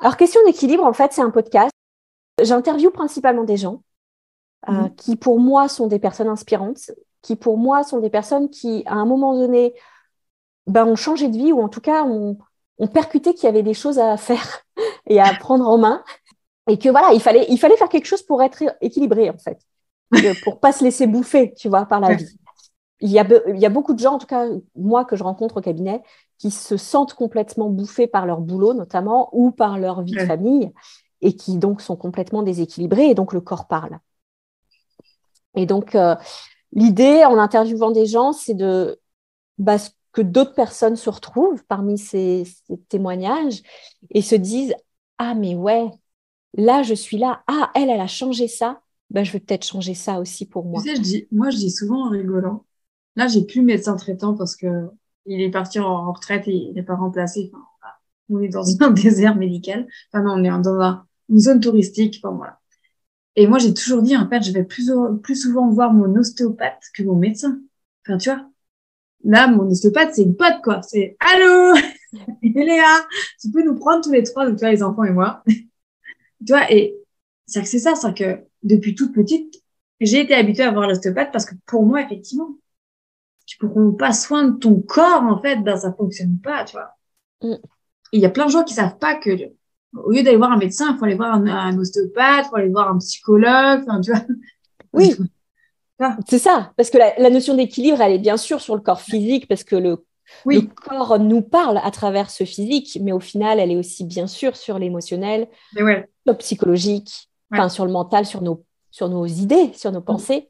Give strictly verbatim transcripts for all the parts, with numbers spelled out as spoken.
Alors, Question d'équilibre, en fait, c'est un podcast. J'interviewe principalement des gens euh, mmh. qui, pour moi, sont des personnes inspirantes, qui, pour moi, sont des personnes qui, à un moment donné, ben, ont changé de vie ou en tout cas, ont, ont percuté qu'il y avait des choses à faire et à prendre en main. Et que voilà, il fallait, il fallait faire quelque chose pour être équilibré, en fait, pour ne pas se laisser bouffer, tu vois, par la vie. Il y, a, il y a beaucoup de gens, en tout cas, moi, que je rencontre au cabinet, qui se sentent complètement bouffés par leur boulot, notamment, ou par leur vie ouais. de famille, et qui, donc, sont complètement déséquilibrés, et donc, le corps parle. Et donc, euh, l'idée, en interviewant des gens, c'est de, bah, que d'autres personnes se retrouvent parmi ces, ces témoignages et se disent « Ah, mais ouais, là, je suis là. Ah, elle, elle a changé ça. Ben, je vais peut-être changer ça aussi pour moi. » Tu sais, je dis, moi, je dis souvent en rigolant. Là, j'ai plus médecin traitant parce que il est parti en retraite et il n'est pas remplacé. Enfin, on est dans un désert médical. Enfin, non, on est dans un, une zone touristique. Enfin, voilà. Et moi, j'ai toujours dit, en fait, je vais plus, plus souvent voir mon ostéopathe que mon médecin. Enfin, tu vois. Là, mon ostéopathe, c'est une pote, quoi. C'est, allô, Léa, tu peux nous prendre tous les trois, donc tu vois, les enfants et moi. Tu vois, et c'est que c'est ça, c'est que depuis toute petite, j'ai été habituée à voir l'ostéopathe parce que pour moi, effectivement, tu prends pas soin de ton corps, en fait, ben, ça fonctionne pas, tu vois. Mm. Et il y a plein de gens qui savent pas que, au lieu d'aller voir un médecin, il faut aller voir un, un ostéopathe, il faut aller voir un psychologue, enfin, tu vois. Oui. C'est ça, parce que la, la notion d'équilibre, elle est bien sûr sur le corps physique, parce que le, oui. le corps nous parle à travers ce physique, mais au final, elle est aussi bien sûr sur l'émotionnel, ouais. le psychologique, ouais. enfin, sur le mental, sur nos, sur nos idées, sur nos pensées.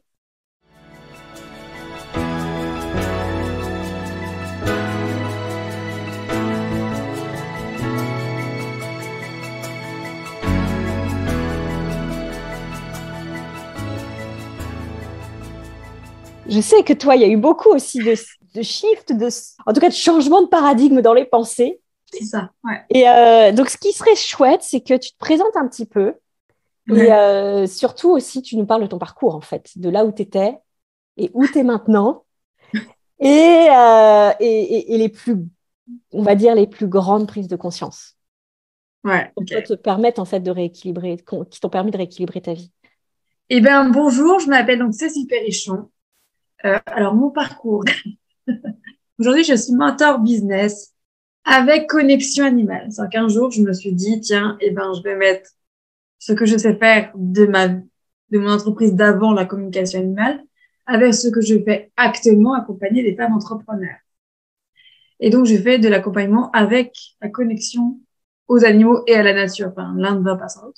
Je sais que toi, il y a eu beaucoup aussi de, de shift, de, en tout cas de changement de paradigme dans les pensées. C'est ça, ouais. Et euh, donc, ce qui serait chouette, c'est que tu te présentes un petit peu. Ouais. Et euh, surtout aussi, tu nous parles de ton parcours, en fait, de là où tu étais et où tu es maintenant. Et, euh, et, et, et les plus, on va dire, les plus grandes prises de conscience. Ouais, qui okay. te permettent, en fait, de rééquilibrer, qui t'ont permis de rééquilibrer ta vie. Eh bien, bonjour, je m'appelle donc Cécile Perrichon. Euh, alors, mon parcours. Aujourd'hui, je suis mentor business avec connexion animale. C'est qu'un jour, je me suis dit, tiens, eh ben, je vais mettre ce que je sais faire de ma, de mon entreprise d'avant, la communication animale, avec ce que je fais actuellement, accompagner des femmes entrepreneurs. Et donc, je fais de l'accompagnement avec la connexion aux animaux et à la nature. Enfin, l'un ne va pas sans l'autre.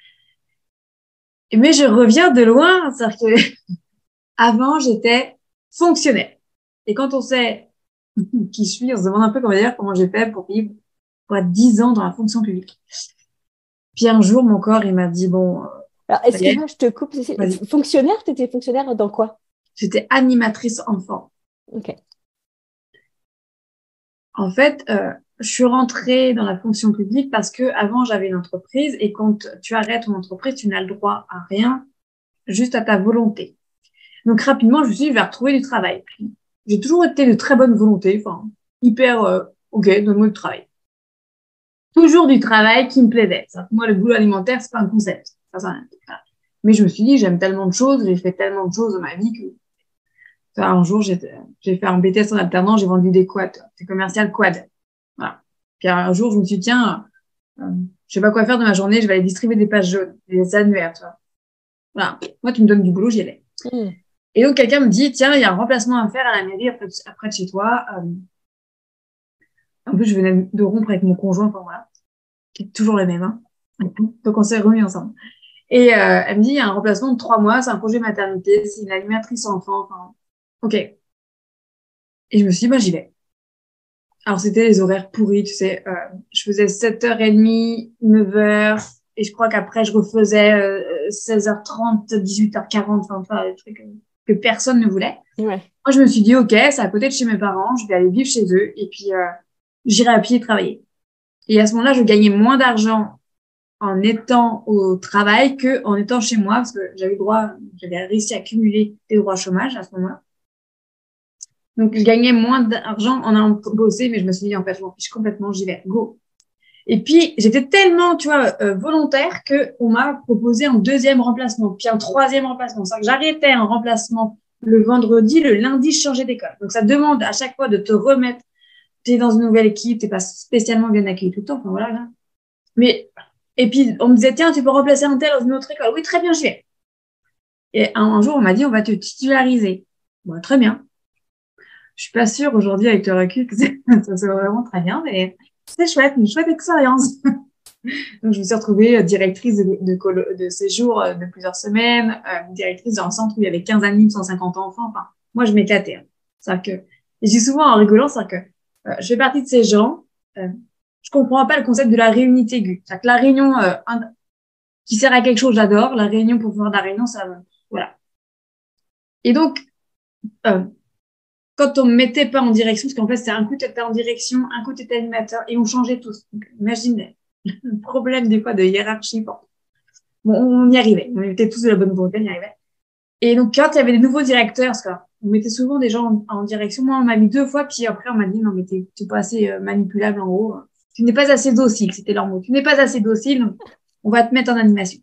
Mais je reviens de loin, c'est-à-dire que avant, j'étais fonctionnaire. Et quand on sait qui je suis, on se demande un peu comment dire, comment j'ai fait pour vivre pour être dix ans dans la fonction publique. Puis un jour, mon corps, il m'a dit, bon... Alors, excuse-moi, je te coupe. Fonctionnaire, tu étais fonctionnaire dans quoi? J'étais animatrice enfant. Ok. En fait, euh, je suis rentrée dans la fonction publique parce que avant j'avais une entreprise et quand tu arrêtes ton entreprise, tu n'as le droit à rien, juste à ta volonté. Donc rapidement, je me suis dit, je vais retrouver du travail. J'ai toujours été de très bonne volonté, enfin, hyper, euh, ok, donne-moi du travail. Toujours du travail qui me plaisait. Moi, le boulot alimentaire, c'est pas un concept. Ça, ça, mais je me suis dit, j'aime tellement de choses, j'ai fait tellement de choses dans ma vie que, ça, un jour, j'ai, j'ai fait un B T S en alternance, j'ai vendu des quads, des commerciales quad. Voilà. Puis un jour, je me suis dit, tiens, euh, je sais pas quoi faire de ma journée, je vais aller distribuer des pages jaunes, des annuaires, tu vois. Voilà. Moi, tu me donnes du boulot, j'y allais. Mmh. Et donc, quelqu'un me dit, tiens, il y a un remplacement à faire à la mairie après, après de chez toi. Euh, en plus, je venais de rompre avec mon conjoint, enfin voilà, qui est toujours le même. Hein. Donc, on s'est remis ensemble. Et euh, elle me dit, il y a un remplacement de trois mois, c'est un congé maternité, c'est une animatrice enfant. Enfin, ok. Et je me suis dit, bah, j'y vais. Alors, c'était les horaires pourris, tu sais. Euh, je faisais sept heures trente, neuf heures, et je crois qu'après, je refaisais euh, seize heures trente, dix-huit heures quarante, enfin, enfin, des trucs que personne ne voulait. Ouais. Moi, je me suis dit, OK, c'est à côté de chez mes parents, je vais aller vivre chez eux, et puis euh, j'irai à pied travailler. Et à ce moment-là, je gagnais moins d'argent en étant au travail que en étant chez moi, parce que j'avais droit, j'avais réussi à cumuler des droits chômage à ce moment-là. Donc, je gagnais moins d'argent en allant bosser, mais je me suis dit, en fait, je m'en fiche complètement, j'y vais, go. Et puis, j'étais tellement, tu vois, euh, volontaire qu'on m'a proposé un deuxième remplacement, puis un troisième remplacement. C'est-à-dire que j'arrêtais un remplacement le vendredi, le lundi, je changeais d'école. Donc, ça demande à chaque fois de te remettre. Tu es dans une nouvelle équipe, tu n'es pas spécialement bien accueilli tout le temps. Enfin, voilà, là. Mais, et puis, on me disait, tiens, tu peux remplacer un tel dans une autre école. Oui, très bien, j'y vais. Et un, un jour, on m'a dit, on va te titulariser. Bon, très bien. Je suis pas sûre aujourd'hui, avec le recul, que ça soit vraiment très bien, mais c'est chouette, une chouette expérience. Donc, je me suis retrouvée directrice de, de, colo, de séjour de plusieurs semaines, euh, directrice d'un centre où il y avait quinze animes, cent cinquante enfants. Enfin, moi, je m'éclatais. Hein. C'est-à-dire que, et je dis souvent en rigolant, c'est-à-dire que euh, je fais partie de ces gens, euh, je comprends pas le concept de la réunité aiguë. C'est-à-dire que la réunion euh, un, qui sert à quelque chose, j'adore. La réunion pour faire de la réunion, ça, voilà. Et donc, euh, quand on me mettait pas en direction, parce qu'en fait, c'est un coup, tu étais en direction, un coup, tu étais animateur, et on changeait tous. Donc, imaginez le problème des fois de hiérarchie. Bon. bon, on y arrivait. On était tous de la bonne volonté, on y arrivait. Et donc, quand il y avait des nouveaux directeurs, parce qu'on mettait souvent des gens en, en direction, moi, on m'a mis deux fois, puis après, on m'a dit, non, mais t'es, t'es pas assez euh, manipulable, en gros. Tu n'es pas assez docile, c'était leur mot. Tu n'es pas assez docile, donc on va te mettre en animation.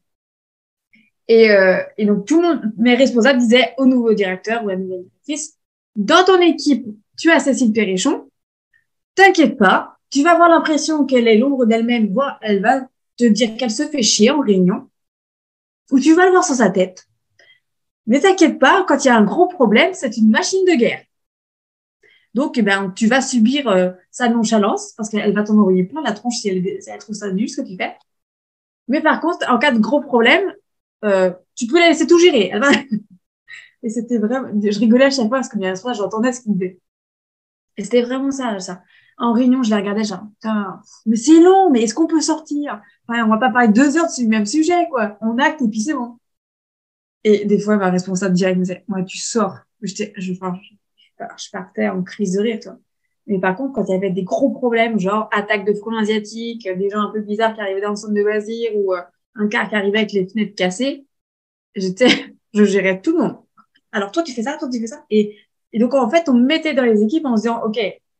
Et, euh, et donc, tout le monde, mes responsables disaient au nouveau directeur ou à la nouvelle directrice, dans ton équipe, tu as Cécile Perrichon, t'inquiète pas, tu vas avoir l'impression qu'elle est l'ombre d'elle-même, voire elle va te dire qu'elle se fait chier en réunion, ou tu vas le voir sur sa tête. Mais t'inquiète pas, quand il y a un gros problème, c'est une machine de guerre. Donc, eh ben, tu vas subir euh, sa nonchalance, parce qu'elle va t'en envoyer plein la tronche si elle, si elle trouve ça nul, ce que tu fais. Mais par contre, en cas de gros problème, euh, tu peux la laisser tout gérer. Elle va... Et c'était vraiment, je rigolais à chaque fois parce que bien sûr, j'entendais ce qu'il me disait. Et c'était vraiment ça, ça. En réunion, je la regardais genre, putain, mais c'est long, mais est-ce qu'on peut sortir? Enfin, on va pas parler deux heures sur le même sujet, quoi. On acte et puis c'est bon. Et des fois, ma responsable directe me disait, ouais, tu sors. J'étais, je, enfin, je, je partais en crise de rire, toi. Mais par contre, quand il y avait des gros problèmes, genre attaque de frelons asiatiques, des gens un peu bizarres qui arrivaient dans le centre de loisirs ou euh, un car qui arrivait avec les fenêtres cassées, j'étais, je gérais tout le monde. Alors, toi, tu fais ça, toi, tu fais ça. Et, et donc, en fait, on me mettait dans les équipes en se disant, OK,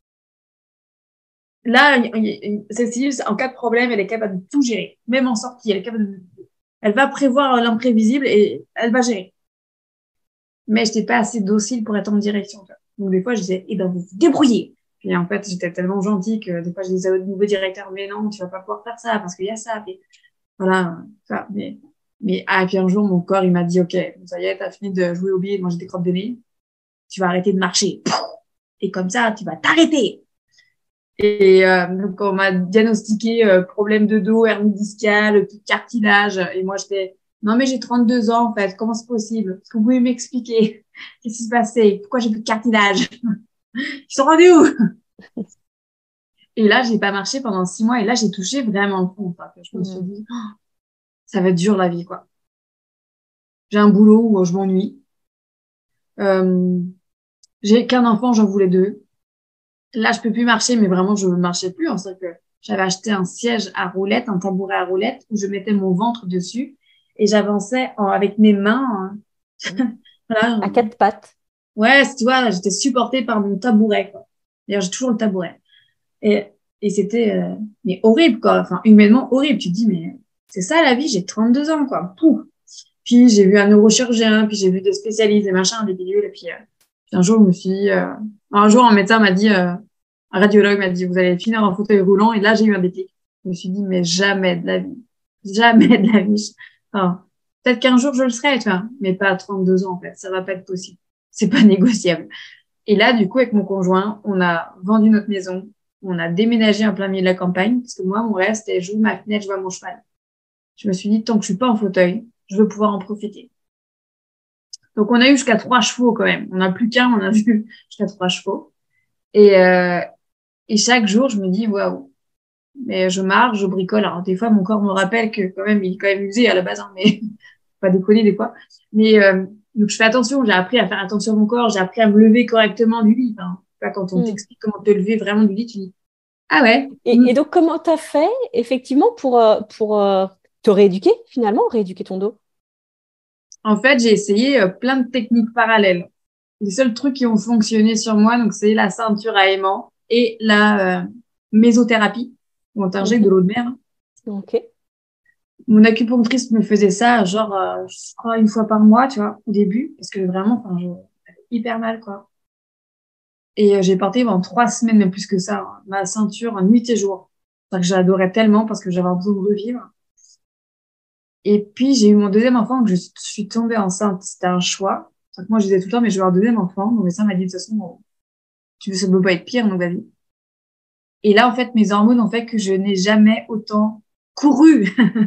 là, Cécile, en cas de problème, elle est capable de tout gérer. Même en sortie, elle est capable de, elle va prévoir l'imprévisible et elle va gérer. Mais j'étais pas assez docile pour être en direction. Donc, des fois, je disais, eh ben, vous vous débrouillez. Puis, en fait, j'étais tellement gentille que des fois, je disais au nouveau directeur, mais non, tu vas pas pouvoir faire ça parce qu'il y a ça. Et voilà, ça, mais, mais, ah, et puis un jour, mon corps, il m'a dit, OK, ça y est, t'as fini de jouer au billet, de manger des crottes de nez. Tu vas arrêter de marcher. Et comme ça, tu vas t'arrêter. Et euh, donc, on m'a diagnostiqué euh, problème de dos, hernie discale, tout cartilage. Et moi, j'étais, non, mais j'ai trente-deux ans, en fait. Comment c'est possible? Est-ce que vous pouvez m'expliquer? Qu'est-ce qui se passait? Pourquoi j'ai plus de cartilage? Ils sont rendus où? Et là, j'ai pas marché pendant six mois. Et là, j'ai touché vraiment le fond. Enfin, je me suis dit, oh, ça va être dur, la vie, quoi. J'ai un boulot où je m'ennuie. Euh, j'ai qu'un enfant, j'en voulais deux. Là, je peux plus marcher, mais vraiment, je ne marchais plus. En fait, que j'avais acheté un siège à roulettes, un tabouret à roulettes, où je mettais mon ventre dessus et j'avançais en, avec mes mains. Hein. Voilà. À quatre pattes. Ouais, tu vois, j'étais supportée par mon tabouret, quoi. D'ailleurs, j'ai toujours le tabouret. Et, et c'était, euh, mais horrible, quoi. Enfin, humainement horrible. Tu te dis, mais c'est ça la vie, j'ai trente-deux ans, quoi. Pouf. Puis, j'ai vu un neurochirurgien, puis j'ai vu des spécialistes, des machins, des pilules, et puis, euh, puis un jour, je me suis dit, euh, un jour, un médecin m'a dit, euh, un radiologue m'a dit, vous allez finir en fauteuil roulant. Et là, j'ai eu un déclic. Je me suis dit, mais jamais de la vie. Jamais de la vie. Enfin, peut-être qu'un jour, je le serai, tu vois. Mais pas à trente-deux ans, en fait. Ça va pas être possible. C'est pas négociable. Et là, du coup, avec mon conjoint, on a vendu notre maison. On a déménagé en plein milieu de la campagne. Parce que moi, mon rêve, c'était, j'ouvre ma fenêtre, je vois mon cheval. Je me suis dit, tant que je suis pas en fauteuil, je veux pouvoir en profiter. Donc, on a eu jusqu'à trois chevaux, quand même. On n'a plus qu'un, on a vu jusqu'à trois chevaux. Et, euh, Et chaque jour, je me dis, waouh, mais je marche, je bricole. Alors, des fois, mon corps me rappelle que quand même, il est quand même usé à la base, hein, mais pas déconner des fois. Mais euh, donc, je fais attention. J'ai appris à faire attention à mon corps. J'ai appris à me lever correctement du lit. Enfin, pas quand on Mm. t'explique comment te lever vraiment du lit, tu dis, ah ouais. Et, Mm. et donc, comment tu as fait, effectivement, pour, euh, pour euh, te rééduquer, finalement, rééduquer ton dos? En fait, j'ai essayé euh, plein de techniques parallèles. Les seuls trucs qui ont fonctionné sur moi, donc c'est la ceinture à aimant et la euh, mésothérapie. où on t'injecte de l'eau de mer. Ok. Mon acupunctrice me faisait ça, genre, euh, je crois, une fois par mois, tu vois, au début, parce que vraiment, enfin, j'avais hyper mal, quoi. Et euh, j'ai porté pendant trois semaines, même plus que ça, hein, ma ceinture en nuit et jour. C'est-à-dire que j'adorais tellement parce que j'avais besoin de revivre. Et puis, j'ai eu mon deuxième enfant, donc je suis je suis tombée enceinte. C'était un choix. C'est-à-dire que moi, je disais tout le temps, mais je veux avoir un deuxième enfant. Mon médecin m'a dit, de toute façon, bon, tu veux, ça ne peut pas être pire, donc vas-y. Et là, en fait, mes hormones ont fait que je n'ai jamais autant couru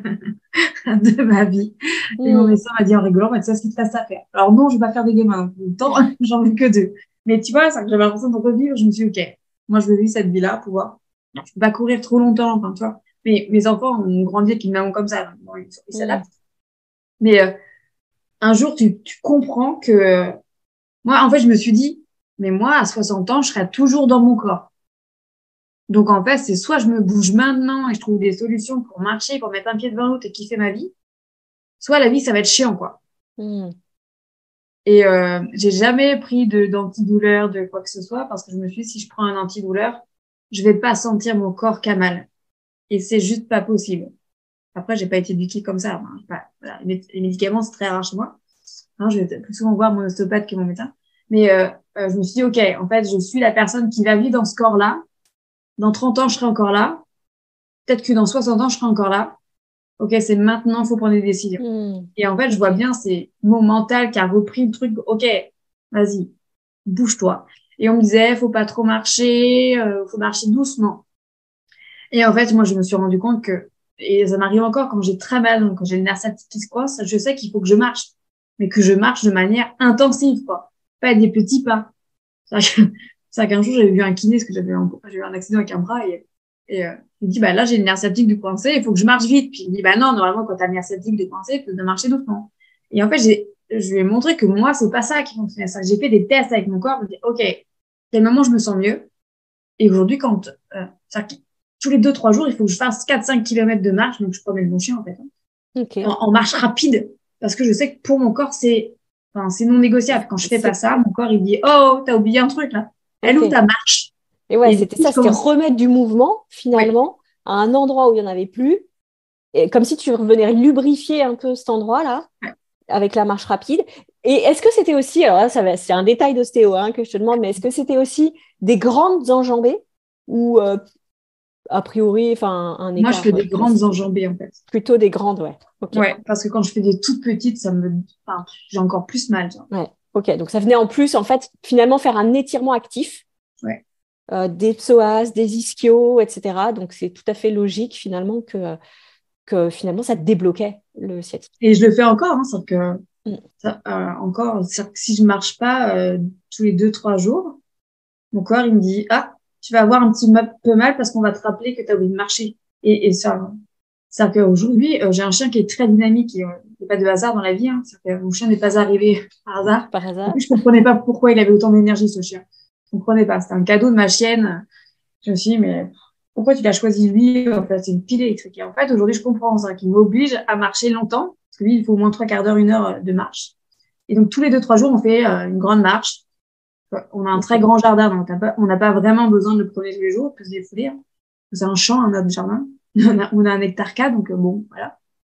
de ma vie. Et mon Mm. médecin m'a dit en rigolant, bah, tu sais ce qu'il te reste à faire. Alors non, je vais pas faire des gamins. En même temps, j'en veux que deux. Mais tu vois, c'est que j'avais l'impression de revivre. Je me suis dit, OK, moi, je veux vivre cette vie-là, pouvoir. Je peux pas courir trop longtemps, enfin, tu vois. Mais mes enfants ont grandi avec une maman comme ça. Donc, bon, ils ils Mm. s'adaptent. Mais euh, un jour, tu, tu comprends que... Moi, en fait, je me suis dit, mais moi, à soixante ans, je serai toujours dans mon corps. Donc, en fait, c'est soit je me bouge maintenant et je trouve des solutions pour marcher, pour mettre un pied devant l'autre et kiffer ma vie, soit la vie, ça va être chiant, quoi. Mm. Et euh, j'ai jamais pris de d'antidouleur, de quoi que ce soit, parce que je me suis dit, si je prends un antidouleur, je vais pas sentir mon corps qu'à mal. Et c'est juste pas possible. Après, j'ai pas été éduquée comme ça. Hein. J'ai pas- voilà. Les méd- les médicaments, c'est très rare chez moi. Hein, je vais plus souvent voir mon ostéopathe que mon médecin. Mais euh, euh, je me suis dit, OK, en fait, je suis la personne qui va vivre dans ce corps-là. Dans trente ans, je serai encore là. Peut-être que dans soixante ans, je serai encore là. OK, c'est maintenant, faut prendre des décisions. Mm. Et en fait, je vois Ok. bien, c'est mon mental qui a repris le truc. OK, vas-y, bouge-toi. Et on me disait, faut pas trop marcher, euh, faut marcher doucement. Et en fait, moi, je me suis rendu compte que, et ça m'arrive encore quand j'ai très mal, donc quand j'ai le nerf sciatique qui se croise, je sais qu'il faut que je marche, mais que je marche de manière intensive, quoi. Pas des petits pas. C'est vrai que- c'est vrai qu'un jour, j'avais vu un kiné, parce que j'avais un, j'ai eu un accident avec un bras, et, et euh, il me dit, bah là, j'ai le nerf sciatique du coincé, il faut que je marche vite. Puis il me dit, bah non, normalement, quand t'as le nerf sciatique du coincé, tu dois marcher doucement. Et en fait, j'ai, je lui ai montré que moi, c'est pas ça qui fonctionnait. Ça, j'ai fait des tests avec mon corps, je me dis, OK, quel moment je me sens mieux. Et aujourd'hui, quand, euh, ça, tous les deux, trois jours, il faut que je fasse quatre cinq kilomètres de marche, donc je promène mon chien, en fait, hein, en, Ok. en marche rapide, parce que je sais que pour mon corps, c'est, enfin, c'est non négociable. Quand je fais pas C'est ça, mon corps, il dit, oh, t'as oublié un truc, là. Elle ou ok. ta marche? Et ouais, Et du c'était coup, ça, je c'était commence, remettre du mouvement oui, finalement à un endroit où il n'y en avait plus, et comme si tu revenais lubrifier un peu cet endroit-là ouais. avec la marche rapide. Et est-ce que c'était aussi, alors là, ça va, c'est un détail d'ostéo hein, que je te demande, mais est-ce que c'était aussi des grandes enjambées ou euh, a priori, enfin un Moi, je fais écart euh, des grandes classique? enjambées, en fait. Plutôt des grandes, ouais. Ok. Ouais, parce que quand je fais des toutes petites, ça me, enfin, j'ai encore plus mal, tu vois. Ouais. Ok. Donc ça venait en plus, en fait, finalement faire un étirement actif, Ouais. euh, des psoas, des ischios, et cetera. Donc c'est tout à fait logique finalement que, que finalement ça te débloquait le sciatique. Et je le fais encore, hein, c'est que, Mm. ça, euh, encore, c'est que si je marche pas, euh, tous les deux, trois jours, mon corps, il me dit, ah, tu vas avoir un petit ma- peu mal parce qu'on va te rappeler que tu as oublié de marcher. Et, et ça, c'est-à-dire qu'aujourd'hui, euh, j'ai un chien qui est très dynamique et euh, il n'y a pas de hasard dans la vie. Hein. C'est-à-dire que mon chien n'est pas arrivé par hasard. Par En hasard. plus, je comprenais pas pourquoi il avait autant d'énergie, ce chien. Je comprenais pas. C'était un cadeau de ma chienne. Je me suis dit, mais pourquoi tu l'as choisi lui? En fait, c'est une pile électrique. Et en fait, aujourd'hui, je comprends ça, qu'il m'oblige à marcher longtemps. Parce que lui, il faut au moins trois quarts d'heure, une heure de marche. Et donc, tous les deux, trois jours, on fait euh, une grande marche. On a un très Ok. grand jardin, donc on n'a pas, on n'a pas vraiment besoin de le promener tous les jours, on peut se défouler. Hein. C'est un champ, un autre jardin. On a, on a un hectare quatre, donc euh, bon, voilà.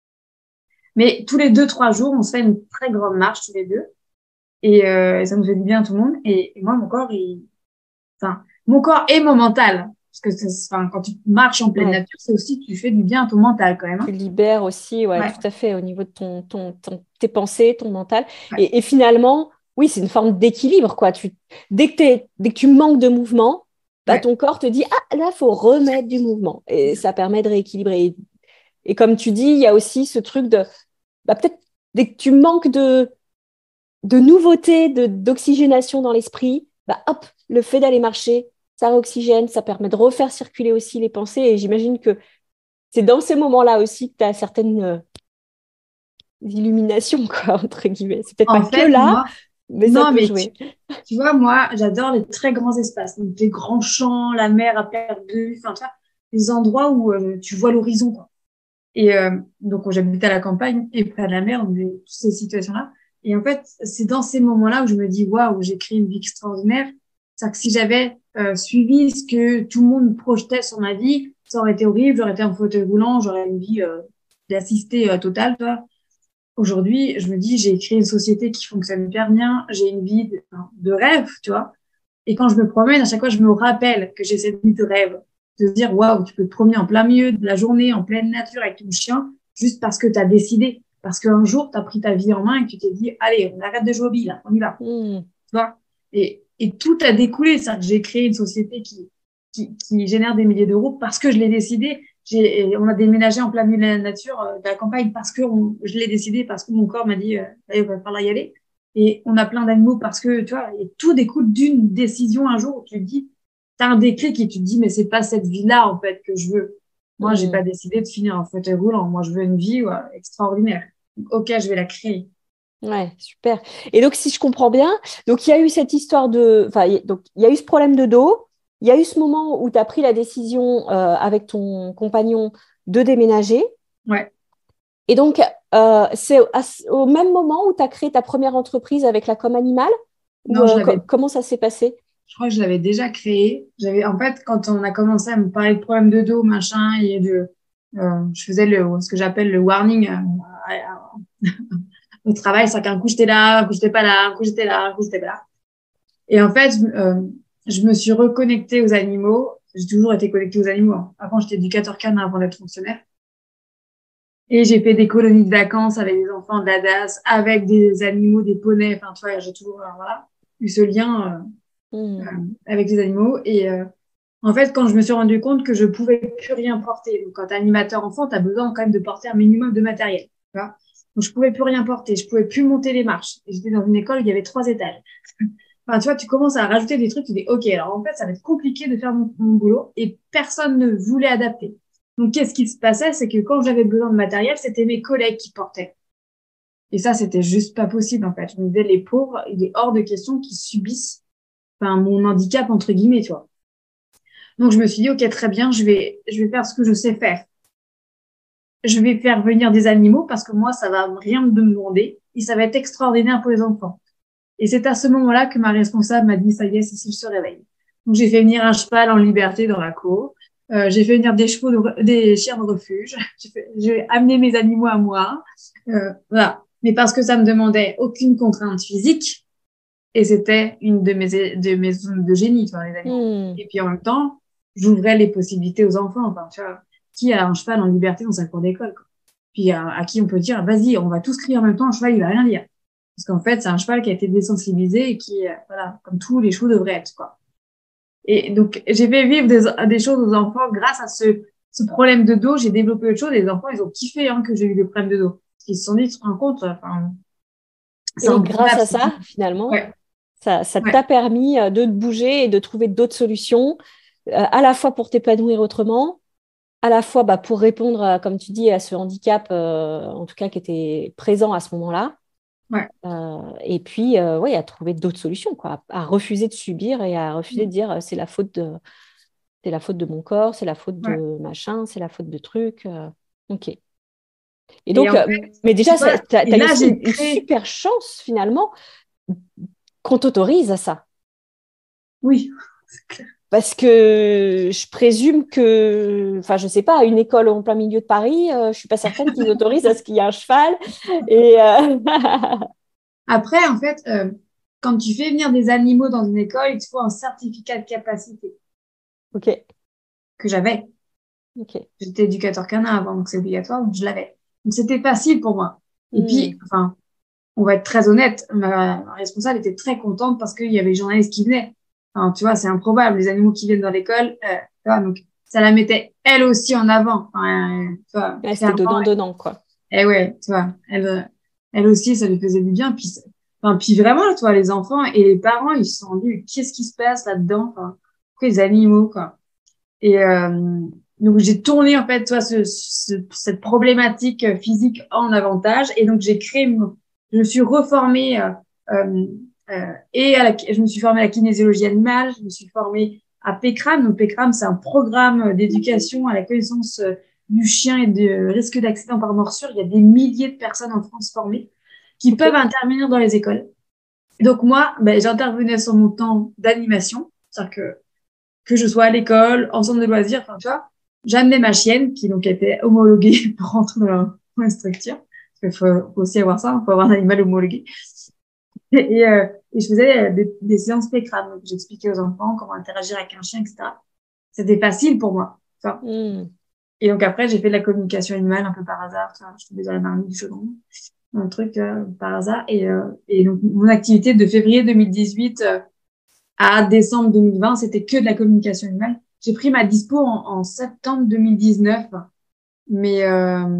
Mais tous les deux, trois jours, on se fait une très grande marche tous les deux. Et, euh, et ça nous fait du bien à tout le monde. Et, et moi, mon corps, il, enfin, mon corps et mon mental. Parce que c'est, enfin, quand tu marches en pleine Ouais. nature, c'est aussi, tu fais du bien à ton mental quand même. Tu Hein. libères aussi, ouais, Ouais, tout à fait, au niveau de ton, ton, ton- tes pensées, ton mental. ouais, Et, et finalement, oui, c'est une forme d'équilibre, quoi. Tu, dès que t'es- dès que tu manques de mouvement, bah, ouais. ton corps te dit, ah, là, il faut remettre du mouvement. Et ça permet de rééquilibrer. Et, et comme tu dis, il y a aussi ce truc de, bah, peut-être, dès que tu manques de, de nouveautés, de, d'oxygénation dans l'esprit, bah, hop, le fait d'aller marcher, ça réoxygène, ça permet de refaire circuler aussi les pensées. Et j'imagine que c'est dans ces moments-là aussi que tu as certaines euh, illuminations, quoi, entre guillemets. C'est peut-être pas En que fait, là, moi, mais ça non, peut mais tu, jouer. tu vois, moi, j'adore les très grands espaces. Donc, les grands champs, la mer à perte de vue, enfin, tu vois, les endroits où euh, tu vois l'horizon, quoi. Et euh, donc, j'habite à la campagne et près de la mer, donc j'ai toutes ces situations-là. Et en fait, c'est dans ces moments-là où je me dis, waouh, j'ai créé une vie extraordinaire. C'est-à-dire que si j'avais euh, suivi ce que tout le monde projetait sur ma vie, ça aurait été horrible, j'aurais été en fauteuil roulant, j'aurais une vie euh, d'assistée euh, totale, tu vois. Aujourd'hui, je me dis, j'ai créé une société qui fonctionne hyper bien, j'ai une vie de, de rêve, tu vois. Et quand je me promène, à chaque fois, je me rappelle que j'ai cette vie de rêve, de se dire, waouh, tu peux te promener en plein milieu de la journée, en pleine nature avec ton chien, juste parce que tu as décidé. Parce qu'un jour, tu as pris ta vie en main et que tu t'es dit, allez, on arrête de jouer au billes, là, on y va. Mmh. Tu vois. Et, et tout a découlé. C'est-à-dire que j'ai créé une société qui, qui, qui génère des milliers d'euros parce que je l'ai décidé. J'ai, on a déménagé en plein milieu de la nature, euh, de la campagne, parce que on, je l'ai décidé, parce que mon corps m'a dit, euh, allez, il va falloir y aller. Et on a plein d'animaux parce que, tu vois, et tout découle d'une décision un jour où tu te dis, t'as un déclic et tu te dis, mais c'est pas cette vie-là, en fait, que je veux. Moi, Mmh. j'ai pas décidé de finir en fauteuil roulant. Moi, je veux une vie ouais, extraordinaire. Donc, ok, je vais la créer. Ouais, super. Et donc, si je comprends bien, donc il y a eu cette histoire de, enfin, y- donc il y a eu ce problème de dos, il y a eu ce moment où tu as pris la décision euh, avec ton compagnon de déménager. Ouais. Et donc, euh, c'est à ce- au même moment où tu as créé ta première entreprise avec la com animale, ou Non, je euh, co- l'avais comment ça s'est passé? Je crois que je l'avais déjà créé. J'avais, en fait, quand on a commencé à me parler de problèmes de dos, machin, et de, euh, je faisais le, ce que j'appelle le warning euh, au travail, c'est qu'un coup j'étais là, un coup j'étais pas là, un coup j'étais là, un coup j'étais pas là. Et en fait, euh, je me suis reconnectée aux animaux. J'ai toujours été connectée aux animaux. Hein. Avant, j'étais éducateur canin avant d'être fonctionnaire. Et j'ai fait des colonies de vacances avec des enfants de la D A S, avec des animaux, des poneys. Enfin, tu vois, j'ai toujours, euh, voilà, eu ce lien euh, Mmh. euh, avec les animaux. Et, euh, en fait, quand je me suis rendu compte que je pouvais plus rien porter, donc quand t'es animateur enfant, t'as besoin quand même de porter un minimum de matériel. Tu vois, donc je pouvais plus rien porter, je pouvais plus monter les marches. Et j'étais dans une école où il y avait trois étages. Enfin, tu vois, tu commences à rajouter des trucs, tu dis, OK, alors en fait, ça va être compliqué de faire mon, mon boulot et personne ne voulait adapter. Donc, qu'est-ce qui se passait? C'est que quand j'avais besoin de matériel, c'était mes collègues qui portaient. Et ça, c'était juste pas possible, en fait. Je me disais, les pauvres, il est hors de question qu'ils subissent, enfin, mon handicap, entre guillemets, tu vois. Donc, je me suis dit, OK, très bien, je vais, je vais faire ce que je sais faire. Je vais faire venir des animaux parce que moi, ça va rien me demander et ça va être extraordinaire pour les enfants. Et c'est à ce moment-là que ma responsable m'a dit, ça y est, Cécile se réveille. Donc, j'ai fait venir un cheval en liberté dans la cour. Euh, j'ai fait venir des chevaux, de, des chiens de refuge. J'ai, fait, j'ai amené mes animaux à moi. Euh, voilà. Mais parce que ça me demandait aucune contrainte physique. Et c'était une de mes, de mes zones de génie, tu vois, les animaux. Mmh. Et puis en même temps, j'ouvrais les possibilités aux enfants. Enfin, tu vois, qui a un cheval en liberté dans sa cour d'école, quoi. Puis à, à qui on peut dire, vas-y, on va tous crier en même temps, le cheval, il va rien dire. Parce qu'en fait, c'est un cheval qui a été désensibilisé et qui, euh, voilà, comme tous les chevaux devraient être, quoi. Et donc, j'ai fait vivre des, des choses aux enfants grâce à ce, ce problème de dos. J'ai développé autre chose et les enfants, ils ont kiffé hein, que j'ai eu des problèmes de dos. Parce qu'ils se sont dit, tu te rends compte, enfin, c'est Et grâce improbable. à ça, finalement, Ouais, ça, ça ouais, t'a permis euh, de te bouger et de trouver d'autres solutions, euh, à la fois pour t'épanouir autrement, à la fois bah, pour répondre, à, comme tu dis, à ce handicap, euh, en tout cas qui était présent à ce moment-là. ouais. Euh, et puis, euh, ouais, à trouver d'autres solutions, quoi, à, à refuser de subir et à refuser de dire euh, c'est la faute de, c'est la faute de mon corps, c'est la faute Ouais. de machin, c'est la faute de trucs. euh, ok. Et Et donc, en euh, fait, mais tu déjà, tu vois, et as là, aussi une, j'ai une créé, super chance finalement qu'on t'autorise à ça. oui, Parce que je présume que, enfin, je sais pas, à une école en plein milieu de Paris, euh, je suis pas certaine qu'ils autorisent à ce qu'il y ait un cheval. Et euh, après, en fait, euh, quand tu fais venir des animaux dans une école, il te faut un certificat de capacité ok, que j'avais. ok. J'étais éducateur canin avant, donc c'est obligatoire, donc je l'avais. Donc c'était facile pour moi. Et puis, Hmm. enfin, on va être très honnête, ma, ma responsable était très contente parce qu'il y avait les journalistes qui venaient. Enfin, tu vois, c'est improbable, les animaux qui viennent dans l'école. Euh, tu vois, donc ça la mettait elle aussi en avant. Enfin, euh, tu vois, Ouais, c'était clairement. donnant-donnant, quoi. Et ouais, tu vois, elle, euh, elle aussi, ça lui faisait du bien. Puis, c'est- enfin, puis vraiment, tu vois, les enfants et les parents, ils se sont dit, qu'est-ce qui se passe là-dedans? Enfin, pourquoi les animaux, quoi? Et euh, donc, j'ai tourné, en fait, tu vois, ce, ce- cette problématique euh, physique en avantage. Et donc, j'ai créé, mon- je me suis reformée euh, euh, euh, et à la, je me suis formée à la kinésiologie animale, je me suis formée à PECRAM. Donc, PECRAM, c'est un programme d'éducation à la connaissance euh, du chien et de risque d'accident par morsure. Il y a des milliers de personnes en France formées qui Ok. peuvent intervenir dans les écoles. Donc, moi, ben, j'intervenais sur mon temps d'animation, c'est-à-dire que que je sois à l'école, en centre de loisirs, enfin, tu vois. j'amenais ma chienne qui donc était homologuée pour rentrer dans la, dans la structure. Parce qu'il faut, faut aussi avoir ça, il faut avoir un animal homologué. Et, et, euh, et je faisais des, des séances P-crâne. Donc, j'expliquais aux enfants comment interagir avec un chien, et cetera. C'était facile pour moi. Enfin, Mm. et donc après, j'ai fait de la communication animale un peu par hasard. Enfin, je tombais dans la marmite du chaudron, un truc euh, par hasard. Et, euh, et donc, mon activité de février deux mille dix-huit euh, à décembre deux mille vingt, c'était que de la communication animale. J'ai pris ma dispo en, en septembre deux mille dix-neuf, mais euh,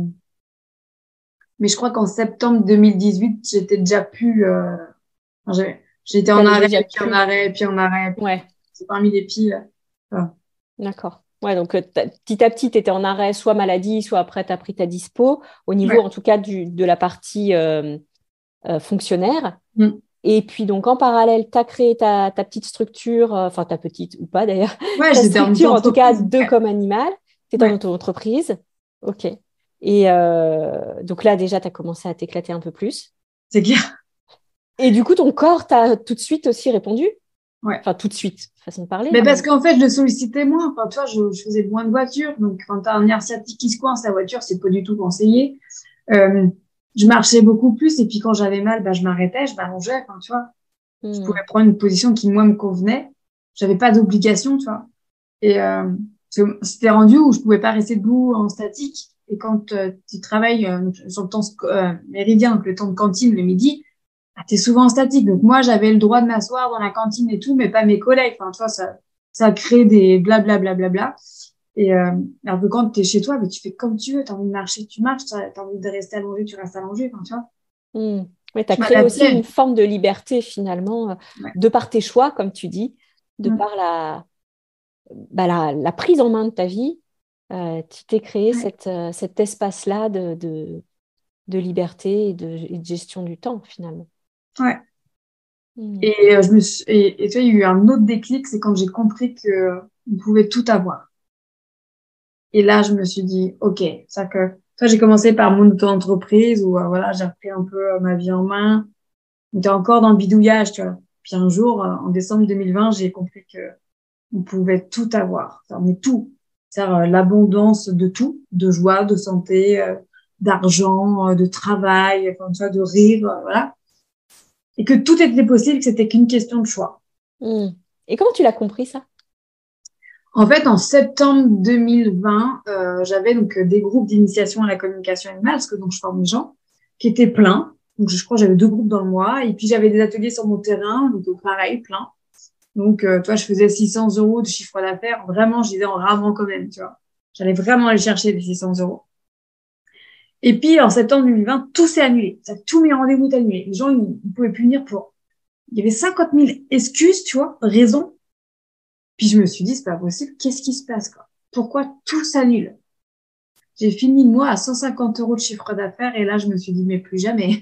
mais je crois qu'en septembre deux mille dix-huit, j'étais déjà plus. Euh, enfin, j'ai- j'étais en T'allais arrêt, déjà puis en plus. arrêt, puis en arrêt. Puis Ouais, c'est parmi les piles. Enfin, d'accord. Ouais, donc euh, t'as- petit à petit, tu étais en arrêt, soit maladie, soit après, tu as pris ta dispo, au niveau ouais. en tout cas du, de la partie euh, euh, fonctionnaire. Mm. Et puis, donc, en parallèle, tu as créé ta, ta petite structure, euh, enfin, ta petite ou pas d'ailleurs, Ouais, ta j'étais en structure en tout cas auto-entreprise. de Ouais, comme animal. Tu es en ouais, auto-entreprise. OK. Et euh, donc là, déjà, tu as commencé à t'éclater un peu plus. c'est clair. Et du coup, ton corps t'a tout de suite aussi répondu. Ouais. Enfin, tout de suite, façon de parler, Mais parce mais. qu'en fait, je le sollicitais moins. Enfin, tu vois, je, je faisais moins de voitures. Donc, quand t'as un nerf sciatique qui se coince, la voiture, c'est pas du tout conseillé. Euh, je marchais beaucoup plus. Et puis, quand j'avais mal, bah, je m'arrêtais, je m'allongeais. Enfin, tu vois, je Hmm. pouvais prendre une position qui, moi, me convenait. J'avais pas d'obligation, tu vois. Et euh, c'était rendu où je pouvais pas rester debout en statique. Et quand euh, tu travailles euh, sur le temps euh, méridien, donc le temps de cantine le midi, bah, t'es souvent en statique. Donc moi, j'avais le droit de m'asseoir dans la cantine et tout, mais pas mes collègues. Enfin, tu vois, ça, ça crée des blablabla. Bla, bla, bla, bla. Et euh, alors que quand t'es chez toi, mais tu fais comme tu veux. T'as envie de marcher, tu marches. T'as as envie de rester allongé, tu restes allongé. Enfin, tu vois, Hmm. Oui, tu as je créé aussi une m'adaptais. forme de liberté finalement, euh, Ouais. de par tes choix, comme tu dis, de Mm. par la, bah, la, la prise en main de ta vie. Euh, tu t'es créé Ouais. cette, euh, cet espace-là de, de, de liberté et de, et de gestion du temps finalement. Ouais. Hmm. Et, euh, je me suis, et, et tu vois, il y a eu un autre déclic, c'est quand j'ai compris que euh, on pouvait tout avoir. Et là, je me suis dit, OK, ça que, toi, j'ai commencé par mon auto-entreprise où, euh, voilà, j'ai repris un peu euh, ma vie en main. J'étais encore dans le bidouillage, tu vois. Puis un jour, euh, en décembre deux mille vingt, j'ai compris que on pouvait tout avoir. Enfin, mais tout. C'est-à-dire euh, l'abondance de tout, de joie, de santé, euh, d'argent, euh, de travail, enfin, tu vois, de rire, euh, voilà. Et que tout était possible, que c'était qu'une question de choix. Hmm. Et comment tu l'as compris ça? En fait, en septembre deux mille vingt, euh, j'avais donc euh, des groupes d'initiation à la communication animale, parce que donc je forme les gens, qui étaient pleins. Donc je crois que j'avais deux groupes dans le mois, et puis j'avais des ateliers sur mon terrain, donc euh, pareil, plein. Donc euh, toi, je faisais six cents euros de chiffre d'affaires. Vraiment, je disais en ramant quand même, tu vois. J'allais vraiment aller chercher les six cents euros. Et puis en septembre deux mille vingt, tout s'est annulé. Ça, tous mes rendez-vous étaient annulés. Les gens, ils, ils pouvaient plus venir pour. Il y avait cinquante mille excuses, tu vois, raisons. Puis je me suis dit, c'est pas possible. Qu'est-ce qui se passe, quoi? Pourquoi tout s'annule? J'ai fini le mois à cent cinquante euros de chiffre d'affaires et là, je me suis dit, mais plus jamais.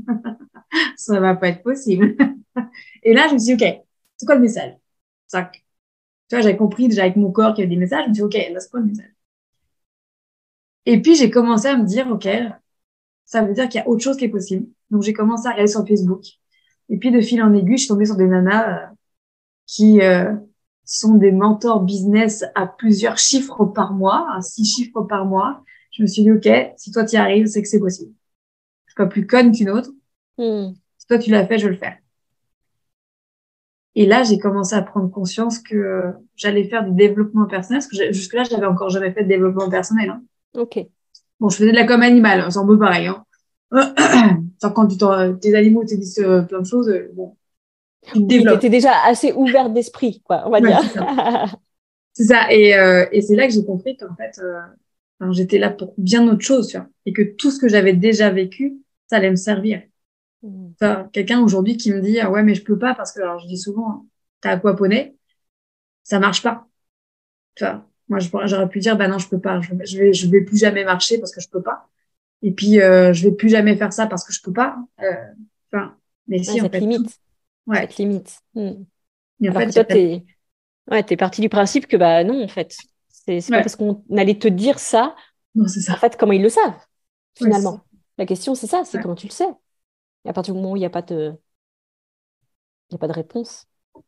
Ça va pas être possible. Et là, je me suis dit, OK, c'est quoi le message? Ça, tu vois, j'avais compris déjà avec mon corps qu'il y avait des messages. Je me suis dit, OK, là, c'est quoi le message? Et puis, j'ai commencé à me dire, OK, ça veut dire qu'il y a autre chose qui est possible. Donc, j'ai commencé à regarder sur Facebook. Et puis, de fil en aiguille, je suis tombée sur des nanas euh, qui euh, sont des mentors business à plusieurs chiffres par mois, à six chiffres par mois. Je me suis dit, OK, si toi, tu y arrives, c'est que c'est possible. Je suis pas plus conne qu'une autre. Hmm. Si toi, tu l'as fait, je vais le faire. Et là, j'ai commencé à prendre conscience que euh, j'allais faire du développement personnel, parce que jusque-là, j'avais encore jamais fait de développement personnel. Hein. Ok. Bon, je faisais de la com animale, hein, c'est un peu pareil. Hein. Genre, quand tu t'en- tes animaux te disent euh, plein de choses, euh, bon, tu te Oui, tu développes. étais déjà assez ouverte d'esprit, quoi, on va Ouais, dire. c'est ça. C'est ça. Et, euh, et c'est là que j'ai compris qu'en fait, euh, enfin, j'étais là pour bien autre chose, tu vois. Et que tout ce que j'avais déjà vécu, ça allait me servir. Hmm. Enfin, quelqu'un aujourd'hui qui me dit, ah ouais, mais je peux pas parce que, alors je dis souvent, t'as aquaponé, ça marche pas. Tu vois. Moi, je pourrais- j'aurais pu dire, bah non, je peux pas. Je, je vais, je vais plus jamais marcher parce que je peux pas. Et puis, euh, je vais plus jamais faire ça parce que je peux pas. Euh, enfin, mais Ouais, si, en ça te fait, tout. limite. Ça Ouais. te limite. Hmm. Mais en Alors fait, que il y a toi, peut-être. t'es ouais, t'es parti du principe que bah non, en fait. C'est c'est pas Ouais. parce qu'on allait te dire ça, Non, c'est en ça. fait, comment ils le savent, Ouais, c'est ça. finalement. La question, c'est ça, c'est Ouais. comment tu le sais. Et à partir du moment où il n'y a pas de, il y a pas de réponse.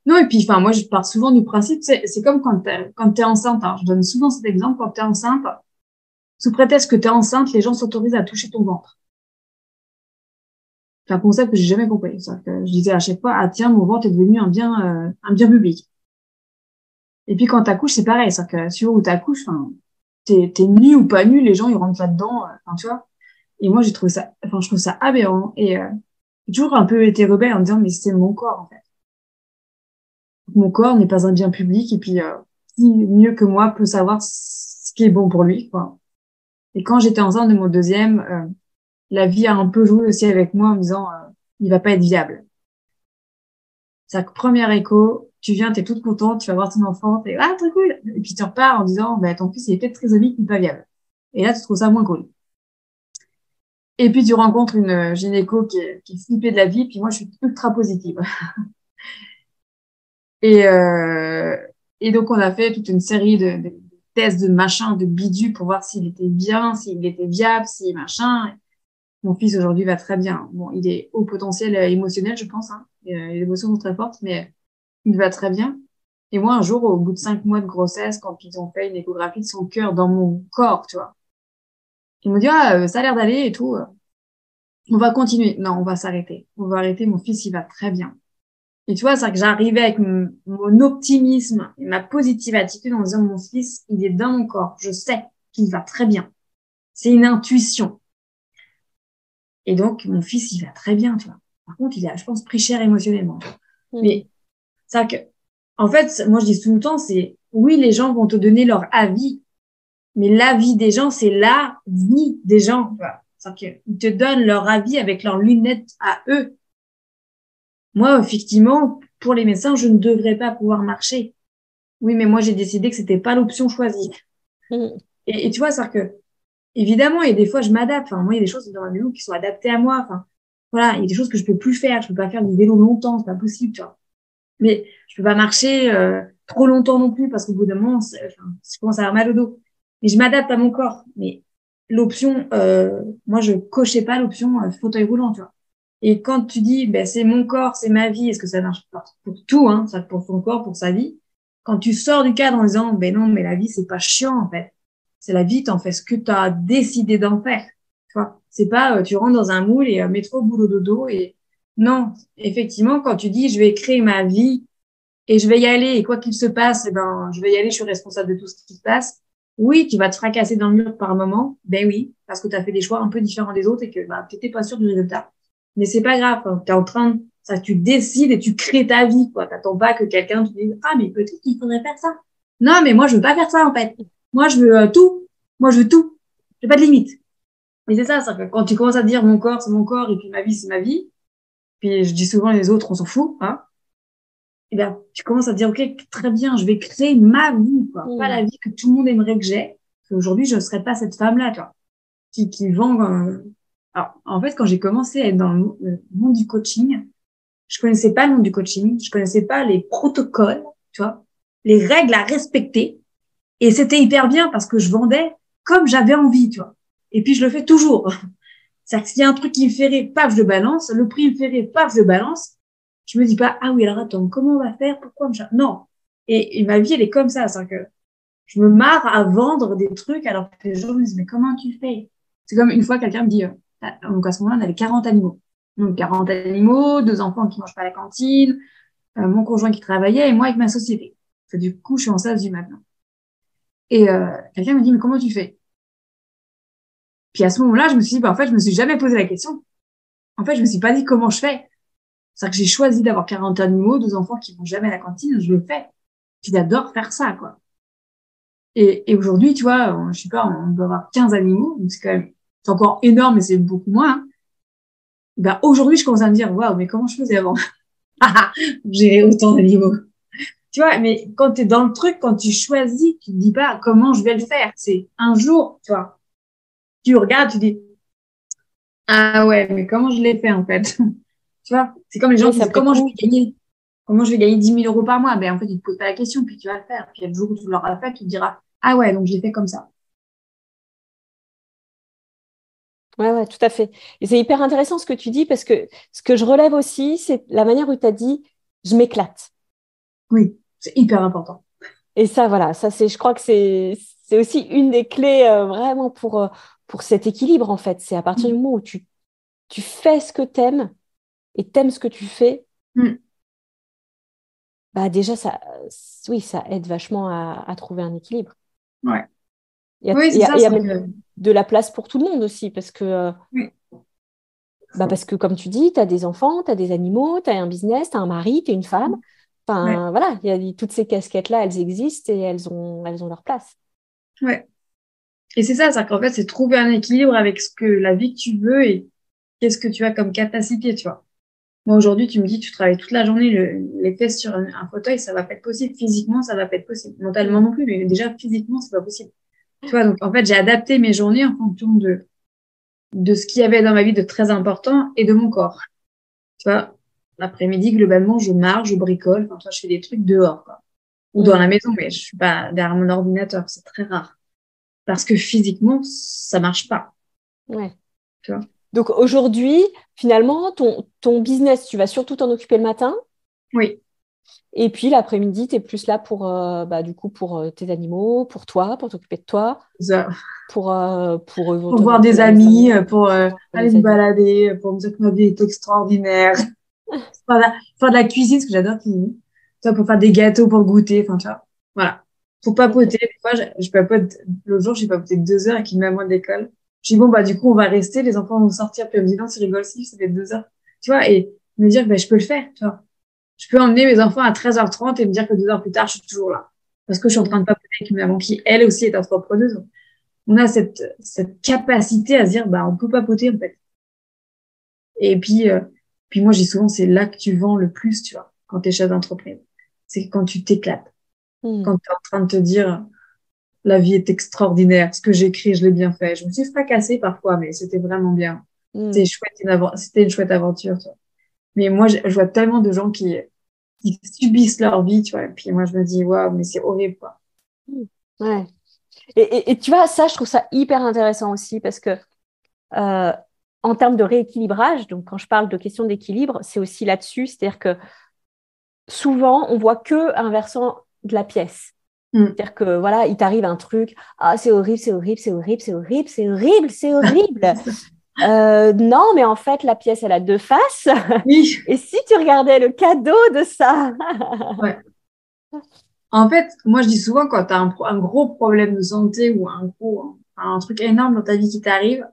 Non, et puis, enfin, moi, je pars souvent du principe, c'est, c'est comme quand t'es, quand t'es enceinte, hein. Je donne souvent cet exemple, quand t'es enceinte, sous prétexte que t'es enceinte, les gens s'autorisent à toucher ton ventre. C'est un concept que j'ai jamais compris. C'est-à-dire que je disais à chaque fois, ah tiens, mon ventre est devenu un bien, euh, un bien public. Et puis quand t'accouches, c'est pareil. C'est-à-dire que sur où t'accouches, enfin, t'es, t'es nu ou pas nu, les gens, ils rentrent là-dedans, euh, enfin, tu vois. Et moi, j'ai trouvé ça, enfin, je trouve ça aberrant. Et, euh, j'ai toujours un peu été rebelle en me disant, mais c'est mon corps, en fait. Mon corps n'est pas un bien public, et puis, euh, qui mieux que moi peut savoir ce qui est bon pour lui, quoi. Et quand j'étais enceinte de mon deuxième, euh, la vie a un peu joué aussi avec moi en me disant, euh, il va pas être viable. C'est-à-dire que premier écho, tu viens, t'es toute contente, tu vas voir ton enfant, t'es, ah, très cool. Et puis tu repars en disant, bah, ton fils, il est peut-être trisomique, mais pas viable. Et là, tu trouves ça moins cool. Et puis tu rencontres une euh, gynéco qui est, qui est flippée de la vie, puis moi, je suis ultra positive. Et, euh, et donc, on a fait toute une série de, de tests, de machins, de bidus pour voir s'il était bien, s'il était viable, si machin. Mon fils, aujourd'hui, va très bien. Bon, il est au potentiel euh, émotionnel, je pense, hein. Et, euh, les émotions sont très fortes, mais il va très bien. Et moi, un jour, au bout de cinq mois de grossesse, quand ils ont fait une échographie de son cœur dans mon corps, tu vois, ils m'ont dit, ah, euh, ça a l'air d'aller et tout. euh, On va continuer. Non, on va s'arrêter. On va arrêter. Mon fils, il va très bien. Et tu vois, c'est que j'arrivais avec mon, mon optimisme et ma positive attitude en disant, mon fils, il est dans mon corps. Je sais qu'il va très bien. C'est une intuition. Et donc, mon fils, il va très bien, tu vois. Par contre, il a, je pense, pris cher émotionnellement. Mmh. Mais ça que, en fait, moi, je dis tout le temps, c'est, oui, les gens vont te donner leur avis, mais l'avis des gens, c'est la vie des gens, tu vois. C'est-à-dire qu'ils te donnent leur avis avec leurs lunettes à eux. Moi, effectivement, pour les médecins, je ne devrais pas pouvoir marcher. Oui, mais moi, j'ai décidé que c'était pas l'option choisie. Mmh. Et, et tu vois, c'est-à-dire que, évidemment, il y a des fois, je m'adapte. Enfin, moi, il y a des choses dans ma maison qui sont adaptées à moi. Enfin, voilà, il y a des choses que je peux plus faire. Je peux pas faire du vélo longtemps, c'est pas possible, tu vois. Mais je peux pas marcher euh, trop longtemps non plus parce qu'au bout d'un moment, c'est- enfin, je commence à avoir mal au dos. Mais je m'adapte à mon corps. Mais l'option, euh, moi, je cochais pas l'option euh, fauteuil roulant, tu vois. Et quand tu dis, ben, c'est mon corps, c'est ma vie, est-ce que ça marche pas pour tout, hein, ça pour ton corps, pour sa vie. Quand tu sors du cadre en disant, ben non, mais la vie, c'est pas chiant, en fait. C'est la vie, t'en fais ce que t'as décidé d'en faire. Tu vois. C'est pas, euh, tu rentres dans un moule et euh, métro, boulot, dodo et non. Effectivement, quand tu dis, je vais créer ma vie et je vais y aller et quoi qu'il se passe, eh ben, je vais y aller, je suis responsable de tout ce qui se passe. Oui, tu vas te fracasser dans le mur par moment. Ben oui, parce que tu as fait des choix un peu différents des autres et que, bah, t'étais pas sûr du résultat. Mais c'est pas grave, hein. T'es en train de, ça, tu décides et tu crées ta vie, quoi. T'attends pas que quelqu'un te dise, ah, mais peut-être qu'il faudrait faire ça. Non, mais moi, je veux pas faire ça, en fait. Moi, je veux euh, tout. Moi, je veux tout. J'ai pas de limite. Mais c'est ça, ça, que quand tu commences à dire mon corps, c'est mon corps, et puis ma vie, c'est ma vie. Puis je dis souvent les autres, on s'en fout, hein. Et ben, tu commences à dire, OK, très bien, je vais créer ma vie, quoi. Pas la Mmh. vie que tout le monde aimerait que j'ai. Aujourd'hui, je ne serais pas cette femme-là, tu vois, qui, qui vend, euh... Alors, en fait, quand j'ai commencé à être dans le le monde du coaching, je connaissais pas le monde du coaching, je connaissais pas les protocoles, tu vois, les règles à respecter. Et c'était hyper bien parce que je vendais comme j'avais envie, tu vois. Et puis, je le fais toujours. C'est-à-dire que s'il y a un truc qui me fait rire, paf, je le balance. Le prix me fait rire, paf, je le balance. Je me dis pas, ah oui, alors attends, comment on va faire? Pourquoi? me- Non. Et, et ma vie, elle est comme ça. C'est-à-dire que je me marre à vendre des trucs alors que les gens me disent, mais comment tu fais? C'est comme une fois, quelqu'un me dit, euh, ah, donc à ce moment-là, on avait quarante animaux. Donc quarante animaux, deux enfants qui mangent pas à la cantine, euh, mon conjoint qui travaillait et moi avec ma société. Parce que du coup, je suis en stage du maintenant. Et euh, quelqu'un me dit, mais comment tu fais? Puis à ce moment-là, je me suis dit, bah, en fait, je me suis jamais posé la question. En fait, je me suis pas dit comment je fais. C'est-à-dire que j'ai choisi d'avoir quarante animaux, deux enfants qui vont jamais à la cantine, je le fais. Puis j'adore faire ça, quoi. Et, et aujourd'hui, tu vois, on, je sais pas, on doit avoir quinze animaux, donc c'est quand même, c'est encore énorme, mais c'est beaucoup moins, hein. Ben, aujourd'hui, je commence à me dire, waouh, mais comment je faisais avant? Gérer autant d'animaux. Tu vois, mais quand tu es dans le truc, quand tu choisis, tu te dis pas comment je vais le faire. C'est un jour, tu vois. Tu regardes, tu dis, ah ouais, mais comment je l'ai fait, en fait? Tu vois, c'est comme les gens Oui, qui ça disent, après comment je vais coup. gagner? Comment je vais gagner dix mille euros par mois? Ben, en fait, ils te posent pas la question, puis tu vas le faire. Puis le jour où tu l'auras fait, tu te diras, ah ouais, donc j'ai fait comme ça. Ouais, ouais, tout à fait. Et c'est hyper intéressant ce que tu dis parce que ce que je relève aussi, c'est la manière où tu as dit, je m'éclate. Oui, c'est hyper important. Et ça, voilà, ça c'est, je crois que c'est, c'est aussi une des clés euh, vraiment pour, euh, pour cet équilibre, en fait. C'est à partir du moment où tu, tu fais ce que t'aimes et t'aimes ce que tu fais, Mm. bah déjà, ça, oui, ça aide vachement à, à trouver un équilibre. Ouais. Il y a, Oui, il c'est y a- ça, il y a c'est même que... de la place pour tout le monde aussi, parce que, euh, Oui. bah parce que comme tu dis, tu as des enfants, tu as des animaux, tu as un business, tu as un mari, tu es une femme. Ouais. Enfin, voilà, il y a, toutes ces casquettes-là, elles existent et elles ont, elles ont leur place. Ouais. Et c'est ça, c'est qu'en fait, c'est trouver un équilibre avec ce que la vie que tu veux et qu'est-ce que tu as comme capacité, tu vois. Moi, aujourd'hui, tu me dis, tu travailles toute la journée, le, les fesses sur un, un fauteuil, ça va pas être possible. Physiquement, ça va pas être possible. Mentalement Mm. non plus, mais déjà, physiquement, c'est pas possible. Tu vois, donc, en fait, j'ai adapté mes journées en fonction de, de ce qu'il y avait dans ma vie de très important et de mon corps. Tu vois, l'après-midi, globalement, je marche, je bricole, enfin, toi, je fais des trucs dehors, quoi. Ou dans la Mm. maison, mais je suis pas derrière mon ordinateur, c'est très rare. Parce que physiquement, ça marche pas, Ouais. tu vois. Donc aujourd'hui, finalement, ton, ton business, tu vas surtout t'en occuper le matin. Oui, Et puis l'après-midi, tu es plus là pour, euh, bah, du coup, pour euh, tes animaux, pour toi, pour t'occuper de toi, ça. pour, euh, pour Pour voir éventuellement des regarder les amis, amis, euh, pour euh, pour aller les me amis. balader, euh, pour me dire que ma vie est extraordinaire. Faire de la, faire de la cuisine, parce que j'adore cuisiner. Tu vois, pour faire des gâteaux pour goûter, enfin, tu vois. Voilà. Pour Ok. papoter. Des fois, je, je papote, l'autre jour, j'ai papoté deux heures avec une maman d'école. Je dis, bon, bah, du coup, on va rester, les enfants vont sortir, puis elle me dit, non, c'est rigole, si, ça fait deux heures. Tu vois, et me dire, bah, je peux le faire, tu vois. Je peux emmener mes enfants à treize heures trente et me dire que deux heures plus tard, je suis toujours là. Parce que je suis en Mm. train de papoter avec une maman qui, elle aussi, est entrepreneuse. On a cette, cette capacité à se dire, bah, on peut papoter, en fait. Et puis, euh, puis moi, j'ai souvent, c'est là que tu vends le plus, tu vois, quand tu es chef d'entreprise. C'est quand tu t'éclates, Mm. quand tu es en train de te dire, la vie est extraordinaire, ce que j'écris, je l'ai bien fait. Je me suis fracassée parfois, mais c'était vraiment bien. C'était Mm. chouette, une aven- c'était une chouette aventure, tu vois. Mais moi, je, je vois tellement de gens qui, qui subissent leur vie, tu vois. Et puis moi, je me dis, waouh, mais c'est horrible, quoi. Mm. Ouais. Et, et, et tu vois, ça, je trouve ça hyper intéressant aussi parce que euh, en termes de rééquilibrage, donc quand je parle de question d'équilibre, c'est aussi là-dessus, c'est-à-dire que souvent, on voit que un versant de la pièce. Mm. C'est-à-dire que voilà, il t'arrive un truc, ah c'est horrible, c'est horrible, c'est horrible, c'est horrible, c'est horrible, c'est horrible. C'est ça. Euh, non, mais en fait, la pièce, elle a deux faces. Oui, Et si tu regardais le cadeau de ça? ouais. En fait, moi, je dis souvent, quand tu as un, pro- un gros problème de santé ou un gros, un, un truc énorme dans ta vie qui t'arrive,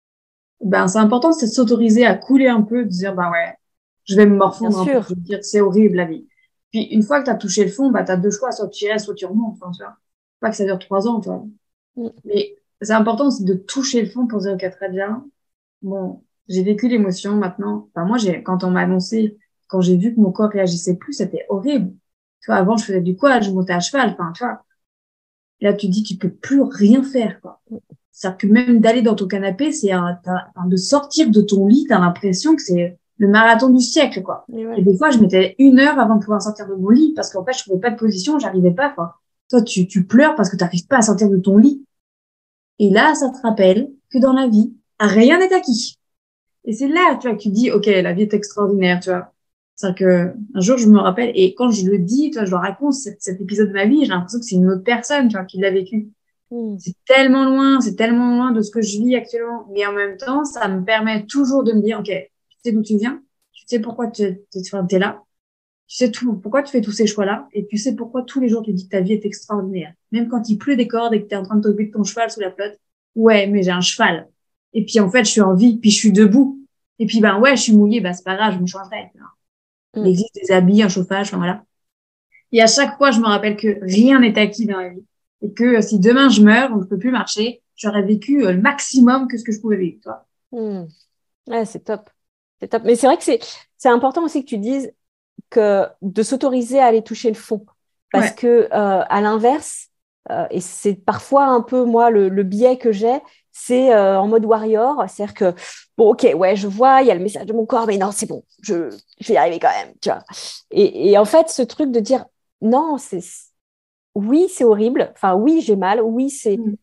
ben, c'est important c'est de s'autoriser à couler un peu, de dire, ben ouais, je vais me Bien morfondre un peu, je sûr. vais dire, c'est horrible la vie. Puis, une fois que tu as touché le fond, bah, tu as deux choix, soit tu y restes, soit tu remontes, enfin, tu vois. Pas que ça dure trois ans, tu vois. Mm. Mais c'est important c'est de toucher le fond pour dire, ok, très bien. Bon, j'ai vécu l'émotion maintenant. Enfin, moi, j'ai, quand on m'a annoncé, quand j'ai vu que mon corps réagissait plus, c'était horrible. Tu vois, avant, je faisais du quad, je montais à cheval, enfin, tu vois. Là, tu te dis, tu peux plus rien faire, quoi. C'est-à-dire que même d'aller dans ton canapé, c'est un, t'as- enfin, de sortir de ton lit, t'as l'impression que c'est le marathon du siècle, quoi. Et Et ouais. des fois, je mettais une heure avant de pouvoir sortir de mon lit parce qu'en fait, je trouvais pas de position, j'arrivais pas, quoi. Toi, tu, tu pleures parce que t'arrives pas à sortir de ton lit. Et là, ça te rappelle que dans la vie, rien n'est acquis. Et c'est là, tu vois, que tu dis, OK, la vie est extraordinaire, tu vois. C'est-à-dire que un jour, je me rappelle, et quand je le dis, tu vois, je le raconte, cet, cet épisode de ma vie, j'ai l'impression que c'est une autre personne, tu vois, qui l'a vécu. Mm. C'est tellement loin, c'est tellement loin de ce que je vis actuellement. Mais en même temps, ça me permet toujours de me dire, OK, tu sais d'où tu viens, tu sais pourquoi tu es, es là, tu sais tout, pourquoi tu fais tous ces choix-là, et tu sais pourquoi tous les jours tu dis que ta vie est extraordinaire. Même quand il pleut des cordes et que tu es en train de t'occuper de ton cheval sous la flotte, ouais, mais j'ai un cheval. Et puis en fait, je suis en vie, puis je suis debout. Et puis ben ouais, je suis mouillée, ben c'est pas grave, je me changerai. Il Mm. existe des habits, un chauffage, enfin voilà. Et à chaque fois, je me rappelle que rien n'est acquis dans la vie. Et que euh, si demain je meurs, on ne peut plus marcher, j'aurais vécu euh, le maximum que ce que je pouvais vivre, toi. Mm. Ouais, c'est top. C'est top. Mais c'est vrai que c'est, c'est important aussi que tu dises que de s'autoriser à aller toucher le fond. Parce Ouais. que, euh, à l'inverse, euh, et c'est parfois un peu, moi, le, le biais que j'ai, c'est euh, en mode warrior. C'est-à-dire que, bon, ok, ouais, je vois, il y a le message de mon corps, mais non, c'est bon, je, je vais y arriver quand même, tu vois. Et, et en fait, ce truc de dire, non, c'est, oui, c'est horrible. Enfin, oui, j'ai mal. Oui, c'est, Mm.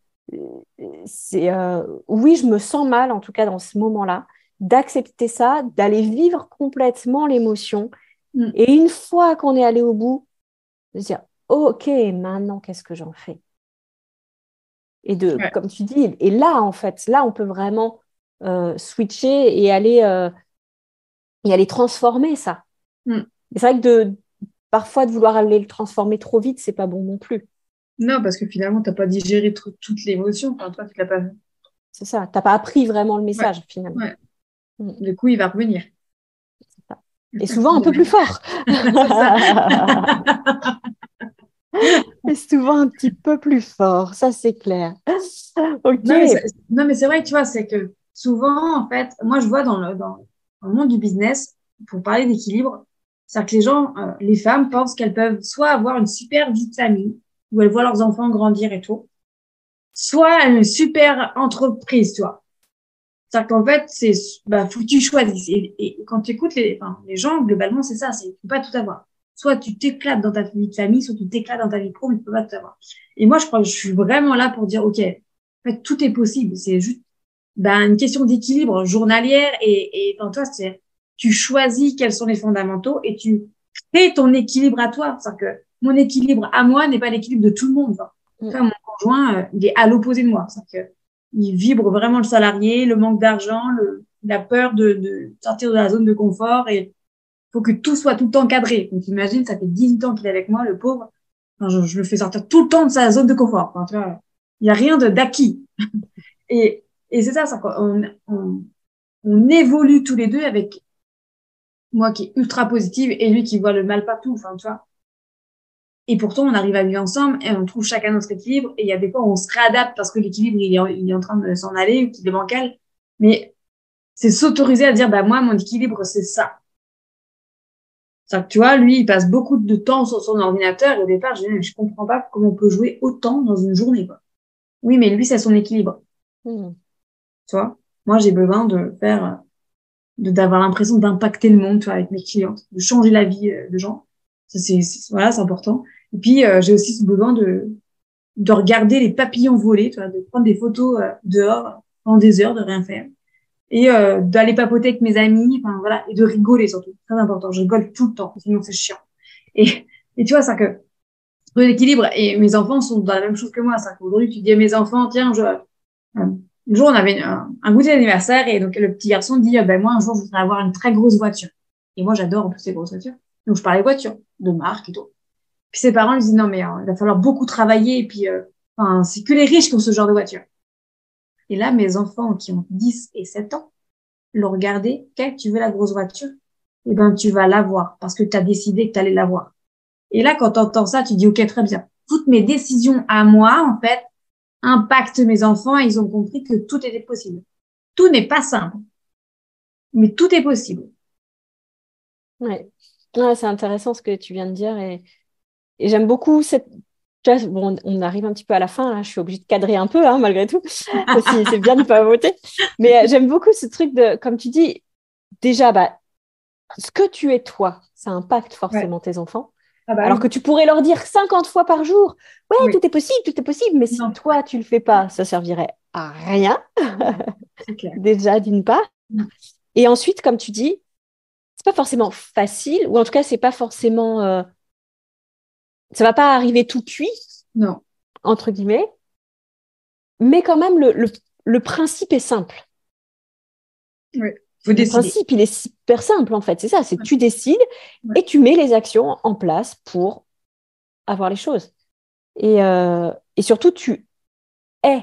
c'est, euh, oui, je me sens mal, en tout cas, dans ce moment-là. D'accepter ça, d'aller vivre complètement l'émotion. Mm. Et une fois qu'on est allé au bout, de se dire, ok, maintenant, qu'est-ce que j'en fais? Et de, Ouais. comme tu dis, et là, en fait, là, on peut vraiment euh, switcher et aller, euh, et aller transformer ça. Mm. Et c'est vrai que de, parfois, de vouloir aller le transformer trop vite, c'est pas bon non plus. Non, parce que finalement, t'as pas digéré tr- toute l'émotion. Enfin, toi, tu l'as pas vu. C'est ça. T'as pas appris vraiment le Ouais. message, finalement. Ouais. Mm. Du coup, il va revenir. C'est ça. Et souvent un peu plus Ouais. fort. C'est ça. Et souvent un petit peu plus fort, ça c'est clair. Ok. Non, mais c'est, non, mais c'est vrai, tu vois, c'est que souvent, en fait, moi, je vois dans le, dans, dans le monde du business, pour parler d'équilibre, c'est-à-dire que les gens, euh, les femmes pensent qu'elles peuvent soit avoir une super vie de famille, où elles voient leurs enfants grandir et tout, soit une super entreprise, tu vois. C'est-à-dire qu'en fait, c'est, bah, faut que tu choisisses. Et, et quand tu écoutes les, enfin, les gens, globalement, c'est ça, c'est, tu peux pas tout avoir. Soit tu t'éclates dans ta vie de famille, soit tu t'éclates dans ta vie pro, mais tu peux pas tout avoir. Et moi, je crois que je suis vraiment là pour dire, OK, en fait, tout est possible. C'est juste, ben, une question d'équilibre journalière et, et dans toi, c'est, tu choisis quels sont les fondamentaux et tu crées ton équilibre à toi. C'est-à-dire que mon équilibre à moi n'est pas l'équilibre de tout le monde. Enfin, tu Mm. vois, mon conjoint, euh, il est à l'opposé de moi. C'est-à-dire que il vibre vraiment le salarié, le manque d'argent, le, la peur de, de sortir de la zone de confort et il faut que tout soit tout le temps cadré. Donc, imagine, ça fait dix-huit ans qu'il est avec moi, le pauvre. Enfin, je, je le fais sortir tout le temps de sa zone de confort. Enfin, tu vois, il y a rien de d'acquis. Et, et c'est ça, ça on, on, on évolue tous les deux avec moi qui est ultra positive et lui qui voit le mal partout. Enfin, tu vois. Et pourtant, on arrive à vivre ensemble et on trouve chacun notre équilibre. Et il y a des fois où on se réadapte parce que l'équilibre, il est, en- il est en train de s'en aller ou qu'il est bancal. Mais c'est s'autoriser à dire, bah, moi, mon équilibre, c'est ça. C'est-à-dire que, tu vois, lui, il passe beaucoup de temps sur son ordinateur. Et au départ, je, je comprends pas comment on peut jouer autant dans une journée, quoi. Oui, mais lui, c'est son équilibre. Mm. Tu vois. Moi, j'ai besoin de faire, de, d'avoir l'impression d'impacter le monde, tu vois, avec mes clientes, de changer la vie euh, de gens. Ça, c'est, c'est- voilà, c'est important. Et puis, euh, j'ai aussi ce besoin de, de regarder les papillons voler, tu vois, de prendre des photos euh, dehors pendant des heures, de rien faire. Et euh, d'aller papoter avec mes amis, enfin voilà, et de rigoler surtout. Très important. Je rigole tout le temps, sinon c'est chiant. Et, et tu vois, ça que l'équilibre, et mes enfants sont dans la même chose que moi. Ça qu'aujourd'hui, tu dis à mes enfants, tiens, je, euh, un jour, on avait un, un goûter d'anniversaire, et donc le petit garçon dit, ah ben moi, un jour, je voudrais avoir une très grosse voiture. Et moi, j'adore en plus les grosses voitures. Donc, je parlais voiture, de marque et tout. Puis ses parents lui disent, non, mais euh, il va falloir beaucoup travailler, et puis, euh, enfin, c'est que les riches qui ont ce genre de voiture. Et là, mes enfants qui ont dix et sept ans, l'ont regardé, ok, tu veux la grosse voiture? Eh ben, tu vas l'avoir parce que tu as décidé que tu allais l'avoir. Et là, quand tu entends ça, tu dis, ok, très bien. Toutes mes décisions à moi, en fait, impactent mes enfants et ils ont compris que tout était possible. Tout n'est pas simple, mais tout est possible. Ouais. Ouais, c'est intéressant ce que tu viens de dire et, et j'aime beaucoup cette. Tu vois, bon, on arrive un petit peu à la fin, là, je suis obligée de cadrer un peu, hein, malgré tout, aussi, c'est bien de ne pas voter. Mais euh, j'aime beaucoup ce truc de, comme tu dis, déjà, bah, ce que tu es toi, ça impacte Ouais. forcément tes enfants. Ah bah Alors que oui. tu pourrais leur dire cinquante fois par jour, ouais, Oui. tout est possible, tout est possible, mais si Non, toi, tu le fais pas, ça servirait à rien, c'est clair. déjà, d'une part. Et ensuite, comme tu dis, c'est pas forcément facile, ou en tout cas, c'est pas forcément, euh, ça va pas arriver tout cuit, Non. entre guillemets, mais quand même, le, le, le principe est simple. Oui. Faut Le décider. principe, il est super simple, en fait. C'est ça, c'est Ouais. tu décides Ouais. et tu mets les actions en place pour avoir les choses. Et, euh, et surtout, tu es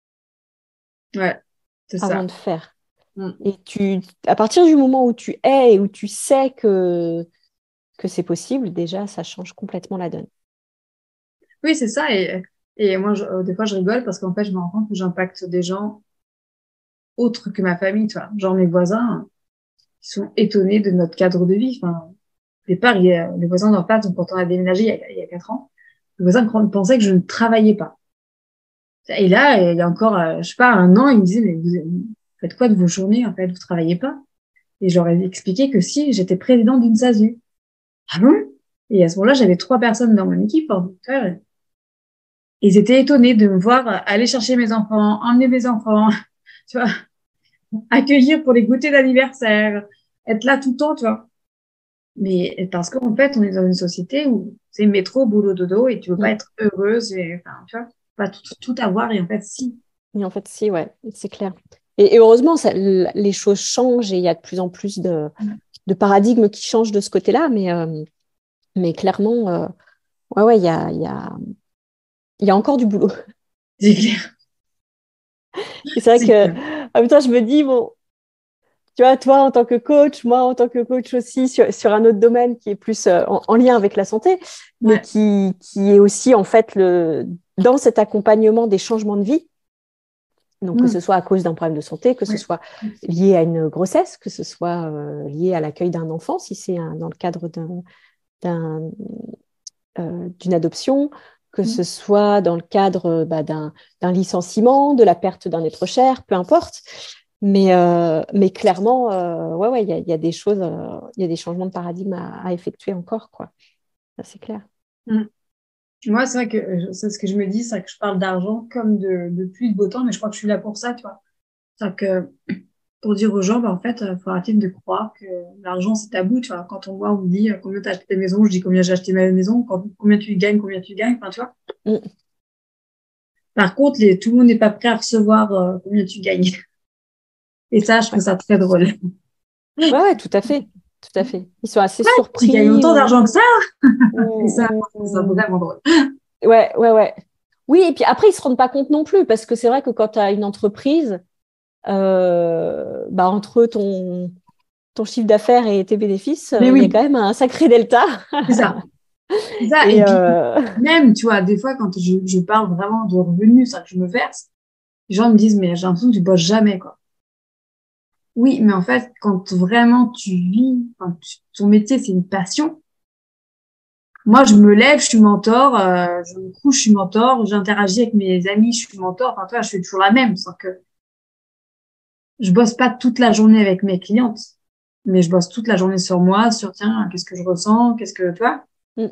Ouais. C'est avant ça. de faire. Mm. Et tu, à partir du moment où tu es et où tu sais que, que c'est possible, déjà, ça change complètement la donne. Oui, c'est ça. Et, et moi, je, euh, des fois, je rigole parce qu'en fait, je me rends compte que j'impacte des gens autres que ma famille, tu vois. Genre mes voisins, ils sont étonnés de notre cadre de vie. Enfin, au départ, il y a, les voisins d'en face, donc quand on a déménagé il y a, il y a quatre ans, les voisins pensaient que je ne travaillais pas. Et là, il y a encore, euh, je sais pas, un an, ils me disaient, mais vous, vous faites quoi de vos journées, en fait? Vous travaillez pas? Et j'aurais expliqué que si, j'étais présidente d'une S A S U. Ah bon? Et à ce moment-là, j'avais trois personnes dans mon équipe, ordinateur. Ils étaient étonnés de me voir aller chercher mes enfants, emmener mes enfants, tu vois, accueillir pour les goûters d'anniversaire, être là tout le temps, tu vois. Mais parce qu'en fait, on est dans une société où c'est métro, boulot, dodo, et tu veux pas Mm. être heureuse, et, enfin, tu vois, pas tout, tout avoir, et en fait, si. Et en fait, si, ouais, c'est clair. Et, et heureusement, ça, l- les choses changent et il y a de plus en plus de, de paradigmes qui changent de ce côté-là. Mais, euh, mais clairement, euh, ouais, ouais, il y a, il y a, il y a encore du boulot. C'est clair. Et c'est vrai C'est que, clair. en même temps, je me dis, bon, tu vois, toi, en tant que coach, moi, en tant que coach aussi, sur, sur un autre domaine qui est plus euh, en, en lien avec la santé, mais Ouais. qui, qui est aussi, en fait, le, dans cet accompagnement des changements de vie. Donc, que Mm. ce soit à cause d'un problème de santé, que ce Ouais. soit lié à une grossesse, que ce soit euh, lié à l'accueil d'un enfant, si c'est un- dans le cadre d'un, d'un, euh, d'une adoption, que ce Mm. soit dans le cadre euh, bah, d'un, d'un licenciement, de la perte d'un être cher, peu importe. Mais, euh, mais clairement, euh, ouais, ouais, il y a, il y a des choses, euh, il y a des changements de paradigme à, à effectuer encore, quoi. Ça, c'est clair. Mm. Moi, c'est vrai que euh, c'est ce que je me dis, c'est vrai que je parle d'argent comme de, de pluie de beau temps, mais je crois que je suis là pour ça, tu vois. C'est vrai que pour dire aux gens, bah, en fait, il faut arrêter de croire que l'argent, c'est tabou, tu vois. Quand on voit, on me dit euh, combien tu as acheté ta maison, je dis combien j'ai acheté ma maison, quand, combien tu gagnes, combien tu gagnes, enfin, tu vois. Mm. Par contre, les, tout le monde n'est pas prêt à recevoir euh, combien tu gagnes. Et ça, je trouve Ouais. ça très drôle. Ouais, ouais, tout à fait. Tout à fait. Ils sont assez Tu gagnes surpris autant ou, d'argent que ça? Et ça, ou, je trouve ça ou- vraiment drôle. Ouais, ouais, ouais. Oui, et puis après, ils se rendent pas compte non plus, parce que c'est vrai que quand tu as une entreprise, euh, bah, entre ton, ton chiffre d'affaires et tes bénéfices, Mais euh, il y a oui, quand même un sacré delta. c'est ça. C'est ça. Et Et puis, euh, même, tu vois, des fois, quand je, je parle vraiment de revenus, ça que je me verse, les gens me disent, mais j'ai l'impression que tu bosses jamais, quoi. Oui, mais en fait, quand vraiment tu vis, quand tu- ton métier, c'est une passion. Moi, je me lève, je suis mentor, euh, je me couche, je suis mentor, j'interagis avec mes amis, je suis mentor. Enfin, toi, je fais toujours la même, sans que je bosse pas toute la journée avec mes clientes, mais je bosse toute la journée sur moi, sur tiens, qu'est-ce que je ressens, qu'est-ce que, tu vois. mm,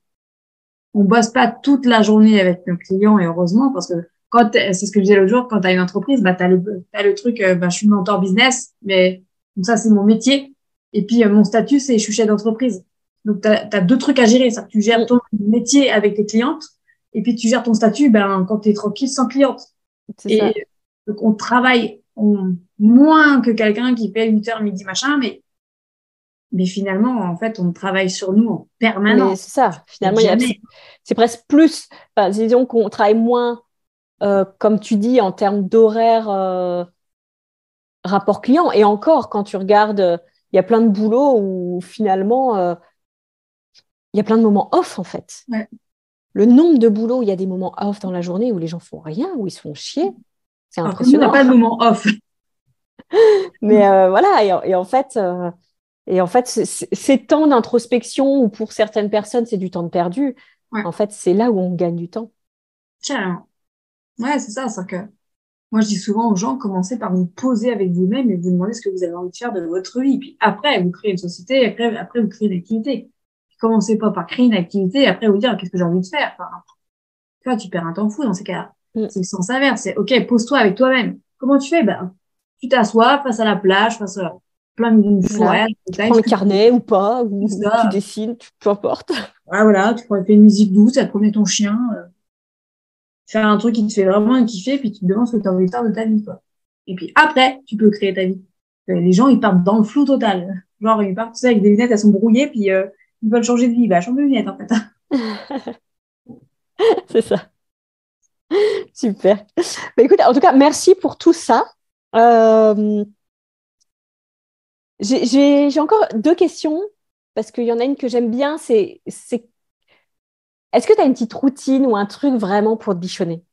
On bosse pas toute la journée avec nos clients et heureusement parce que quand t'es- c'est ce que je disais l'autre jour, quand tu as une entreprise, bah t'as le t'as le truc, euh, bah je suis mentor business, mais donc ça c'est mon métier. Et puis euh, mon statut c'est je suis chef d'entreprise. Donc tu as deux trucs à gérer, ça tu gères mm, ton métier avec tes clientes et puis tu gères ton statut ben quand tu es tranquille sans cliente. c'est ça. Et donc on travaille on, moins que quelqu'un qui fait huit heures midi machin, mais mais finalement en fait on travaille sur nous en Mais permanence. c'est ça. Finalement, il y a, Jamais. c'est, c'est presque plus. Enfin, disons qu'on travaille moins, euh, comme tu dis, en termes d'horaire, euh, rapport client. Et encore, quand tu regardes, euh, il y a plein de boulots où finalement, euh, il y a plein de moments off, en fait. Ouais. Le nombre de boulots où il y a des moments off dans la journée où les gens font rien, où ils se font chier, c'est Alors que nous, on n'a impressionnant. pas de moment off. Mais euh, voilà, et, et en fait, euh, et en fait c'est- c'est- ces temps d'introspection où pour certaines personnes, c'est du temps de perdu, Ouais, en fait, c'est là où on gagne du temps. carrément. Ouais, c'est ça. C'est que moi, je dis souvent aux gens, commencez par vous poser avec vous-même et vous demander ce que vous avez envie de faire de votre vie. Puis après, vous créez une société, après, après vous créez une activité. Puis commencez pas par créer une activité et après vous dire qu'est-ce que j'ai envie de faire. Enfin, tu vois, tu perds un temps fou dans ces cas-là. Mm. C'est le sens inverse. C'est OK, pose-toi avec toi-même. Comment tu fais? Ben, tu t'assois face à la plage, face à plein d'une Voilà. forêt, Tu prends le carnet ou pas, tout ou tu ça. dessines, tu- peu importe. Ah, voilà, tu pourrais faire une musique douce, à promener ton chien. euh, faire un truc qui te fait vraiment kiffer, puis tu te demandes ce que tu as envie de faire de ta vie, quoi. Et puis après, tu peux créer ta vie. Euh, Les gens, ils partent dans le flou total. Genre, ils partent, tu sais, avec des lunettes, elles sont brouillées, puis euh, ils veulent changer de vie. Bah, change de lunettes, en fait. C'est ça. Super. Bah, écoute, en tout cas, merci pour tout ça. Euh, j'ai j'ai- j'ai encore deux questions, parce qu'il y en a une que j'aime bien, c'est, c'est est-ce que tu as une petite routine ou un truc vraiment pour te bichonner?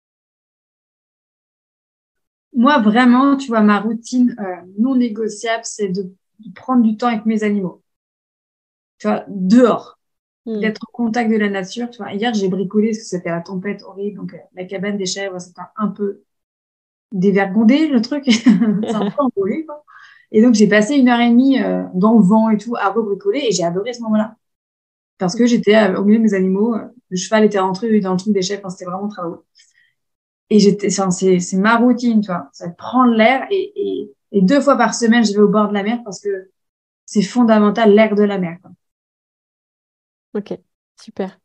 Moi, vraiment, tu vois, ma routine euh, non négociable, c'est de, de prendre du temps avec mes animaux. Tu vois, dehors, Hmm. d'être en contact de la nature. Tu vois, hier, j'ai bricolé parce que c'était la tempête horrible. Donc, euh, la cabane des chèvres, c'était un peu dévergondé, le truc. C'est un peu envolé, quoi. Et donc, j'ai passé une heure et demie euh, dans le vent et tout à rebricoler et j'ai adoré ce moment-là. Parce que j'étais euh, au milieu de mes animaux. euh, Le cheval était rentré dans le truc des chèvres. Enfin, c'était vraiment très drôle. Et j'étais, enfin, c'est, c'est ma routine, tu vois. Ça prendre l'air et, et, et deux fois par semaine, je vais au bord de la mer parce que c'est fondamental, l'air de la mer, quoi. Ok. Super.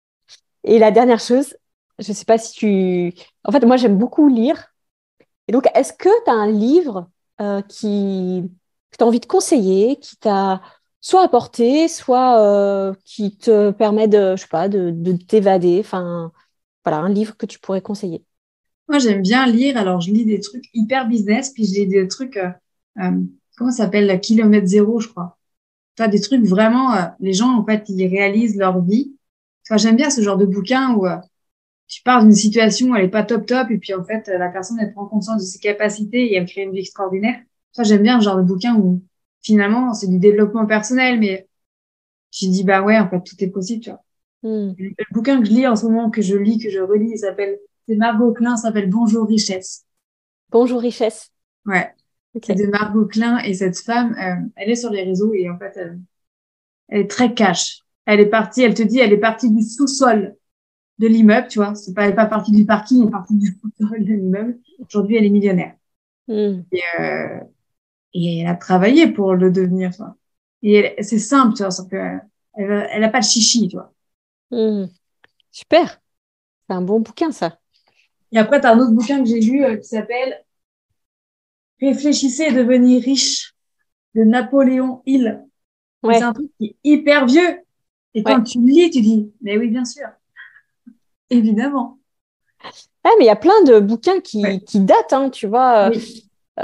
Et la dernière chose, je ne sais pas si tu... En fait, moi, j'aime beaucoup lire. Et donc, est-ce que tu as un livre euh, qui... que tu as envie de conseiller, qui t'a soit apporté, soit euh, qui te permet de, je sais pas, de, de t'évader. Enfin, voilà, un livre que tu pourrais conseiller. Moi, j'aime bien lire. Alors, je lis des trucs hyper business, puis je lis des trucs, euh, euh, comment ça s'appelle, Kilomètre Zéro, je crois. Enfin, des trucs vraiment, euh, les gens, en fait, ils réalisent leur vie. Enfin, j'aime bien ce genre de bouquin où euh, tu pars d'une situation, elle est pas top top, et puis en fait, euh, la personne, elle prend conscience de ses capacités et elle crée une vie extraordinaire. Ça, j'aime bien ce genre de bouquin où finalement, c'est du développement personnel, mais tu dis, bah ouais, en fait, tout est possible, tu vois. Hmm. Le le bouquin que je lis en ce moment, que je lis, que je relis, il s'appelle, c'est Margot Klein, ça s'appelle Bonjour Richesse. Bonjour Richesse. Ouais. C'est Ok. de Margot Klein et cette femme, euh, elle est sur les réseaux et en fait, elle, elle est très cash. Elle est partie, elle te dit, elle est partie du sous-sol de l'immeuble, tu vois. C'est pas, elle est pas partie du parking, elle est partie du sous-sol de l'immeuble. Aujourd'hui, elle est millionnaire. Hmm. Et, euh, et elle a travaillé pour le devenir, tu vois. Et elle- c'est simple, tu vois, sauf que, euh, elle, elle a pas de chichi, tu vois. Hmm. Super. C'est un bon bouquin, ça. Et après, t'as un autre bouquin que j'ai lu euh, qui s'appelle Réfléchissez et devenez riche de Napoléon Hill. Et c'est Ouais, un truc qui est hyper vieux. Et quand ouais. tu le lis, tu dis, mais oui, bien sûr, évidemment. Ah, mais il y a plein de bouquins Ouais. qui, qui datent, hein, tu vois. Oui.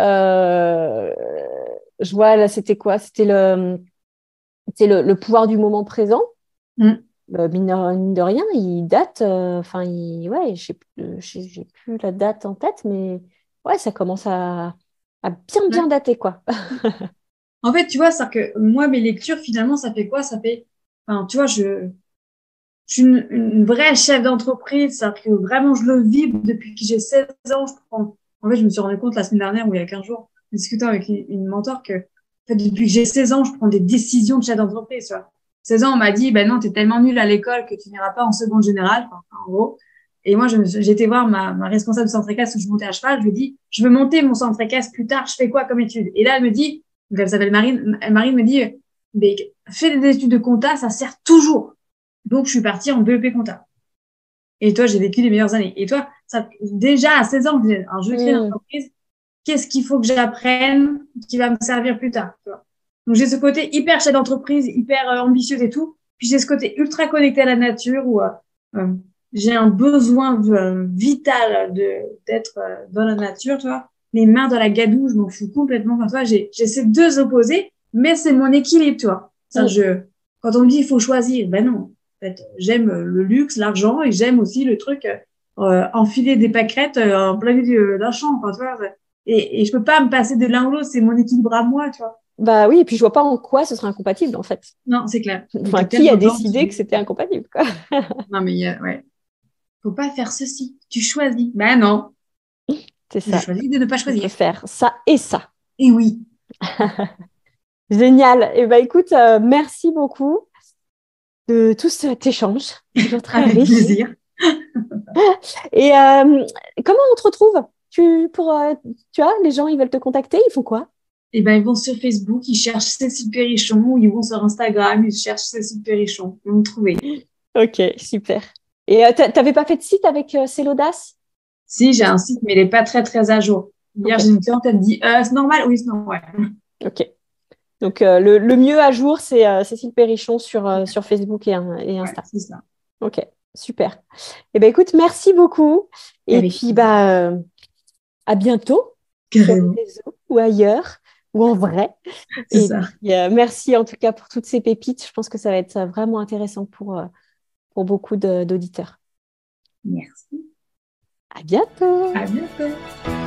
Euh, je vois, là, c'était quoi? C'était le, c'était le, le pouvoir du moment présent. Mm. Euh, mine, de, mine de rien, il date. euh, Enfin, il, ouais, je sais plus, j'ai j'ai plus la date en tête, mais ouais, ça commence à, à bien, bien Ouais. dater, quoi. En fait, tu vois, ça que moi, mes lectures, finalement, ça fait quoi? Ça fait, enfin, tu vois, je, je suis une, une vraie chef d'entreprise, c'est-à-dire que vraiment, je le vis depuis que j'ai seize ans. Je prends... En fait, je me suis rendu compte la semaine dernière ou il y a quinze jours, en discutant avec une, une mentor que, en fait, depuis que j'ai seize ans, je prends des décisions de chef d'entreprise, tu vois. seize ans, on m'a dit, ben non, t'es tellement nul à l'école que tu n'iras pas en seconde générale, enfin, en gros. Et moi, je me suis- j'ai été voir ma, ma responsable de centre équestre où je montais à cheval. Je lui ai dit, je veux monter mon centre équestre plus tard. Je fais quoi comme étude? Et là, elle me dit, donc elle s'appelle Marine, Marine me dit, mais fais des études de compta, ça sert toujours. Donc, je suis partie en B E P compta. Et toi, j'ai vécu les meilleures années. Et toi, ça, déjà à seize ans, je disais, alors, je veux créer une Hmm. entreprise. Qu'est-ce qu'il faut que j'apprenne qui va me servir plus tard, tu vois. Donc, j'ai ce côté hyper chef d'entreprise, hyper euh, ambitieuse et tout. Puis, j'ai ce côté ultra connecté à la nature où euh, euh, j'ai un besoin euh, vital de, d'être euh, dans la nature, tu vois. Les mains dans la gadoue, je m'en fous complètement. Enfin, toi, j'ai, j'ai ces deux opposés, mais c'est mon équilibre, tu vois. Ça, Hmm. je, quand on me dit il faut choisir, ben non. En fait, j'aime le luxe, l'argent et j'aime aussi le truc euh, enfiler des pâquerettes euh, en plein milieu d'un champ, enfin, tu vois. Et, et je peux pas me passer de l'un ou l'autre, c'est mon équilibre à moi, tu vois. Bah oui, et puis je vois pas en quoi ce serait incompatible, en fait. Non, c'est clair. Donc, il y Enfin, a qui a tellement de gens décidé que qui... c'était incompatible, quoi? Non, mais euh, ouais. Faut pas faire ceci. Tu choisis. Ben non. C'est Je ça. choisis de ne pas Tu peux choisir. faire ça et ça. Et oui. Génial. Et ben écoute, euh, merci beaucoup de tout cet échange, toujours très Avec riche. plaisir. Et euh, comment on te retrouve? Tu, pour, euh, tu vois, les gens, ils veulent te contacter, ils font quoi? Et ben, ils vont sur Facebook, ils cherchent Cécile Perrichon, ou ils vont sur Instagram, ils cherchent Cécile Perrichon. Ils vont me trouver. Ok, super. Et euh, t'a- t'avais pas fait de site avec euh, C'est l'audace? Si, j'ai un site, mais il est pas très, très à jour. Hier, Ok, j'ai une cliente, elle me dit, euh, c'est normal? Oui, c'est normal. Ouais. ok. Donc euh, le, le mieux à jour, c'est euh, Cécile Perrichon sur, euh, sur Facebook et, euh, et Ouais, Insta. c'est ça. Ok, super. Et ben écoute, merci beaucoup. Et Avec puis bah euh, à bientôt sur les carrément. réseaux ou ailleurs ou en vrai. C'est Et ça. puis euh, merci en tout cas pour toutes ces pépites. Je pense que ça va être euh, vraiment intéressant pour, euh, pour beaucoup de- d'auditeurs. Merci. À bientôt. À bientôt.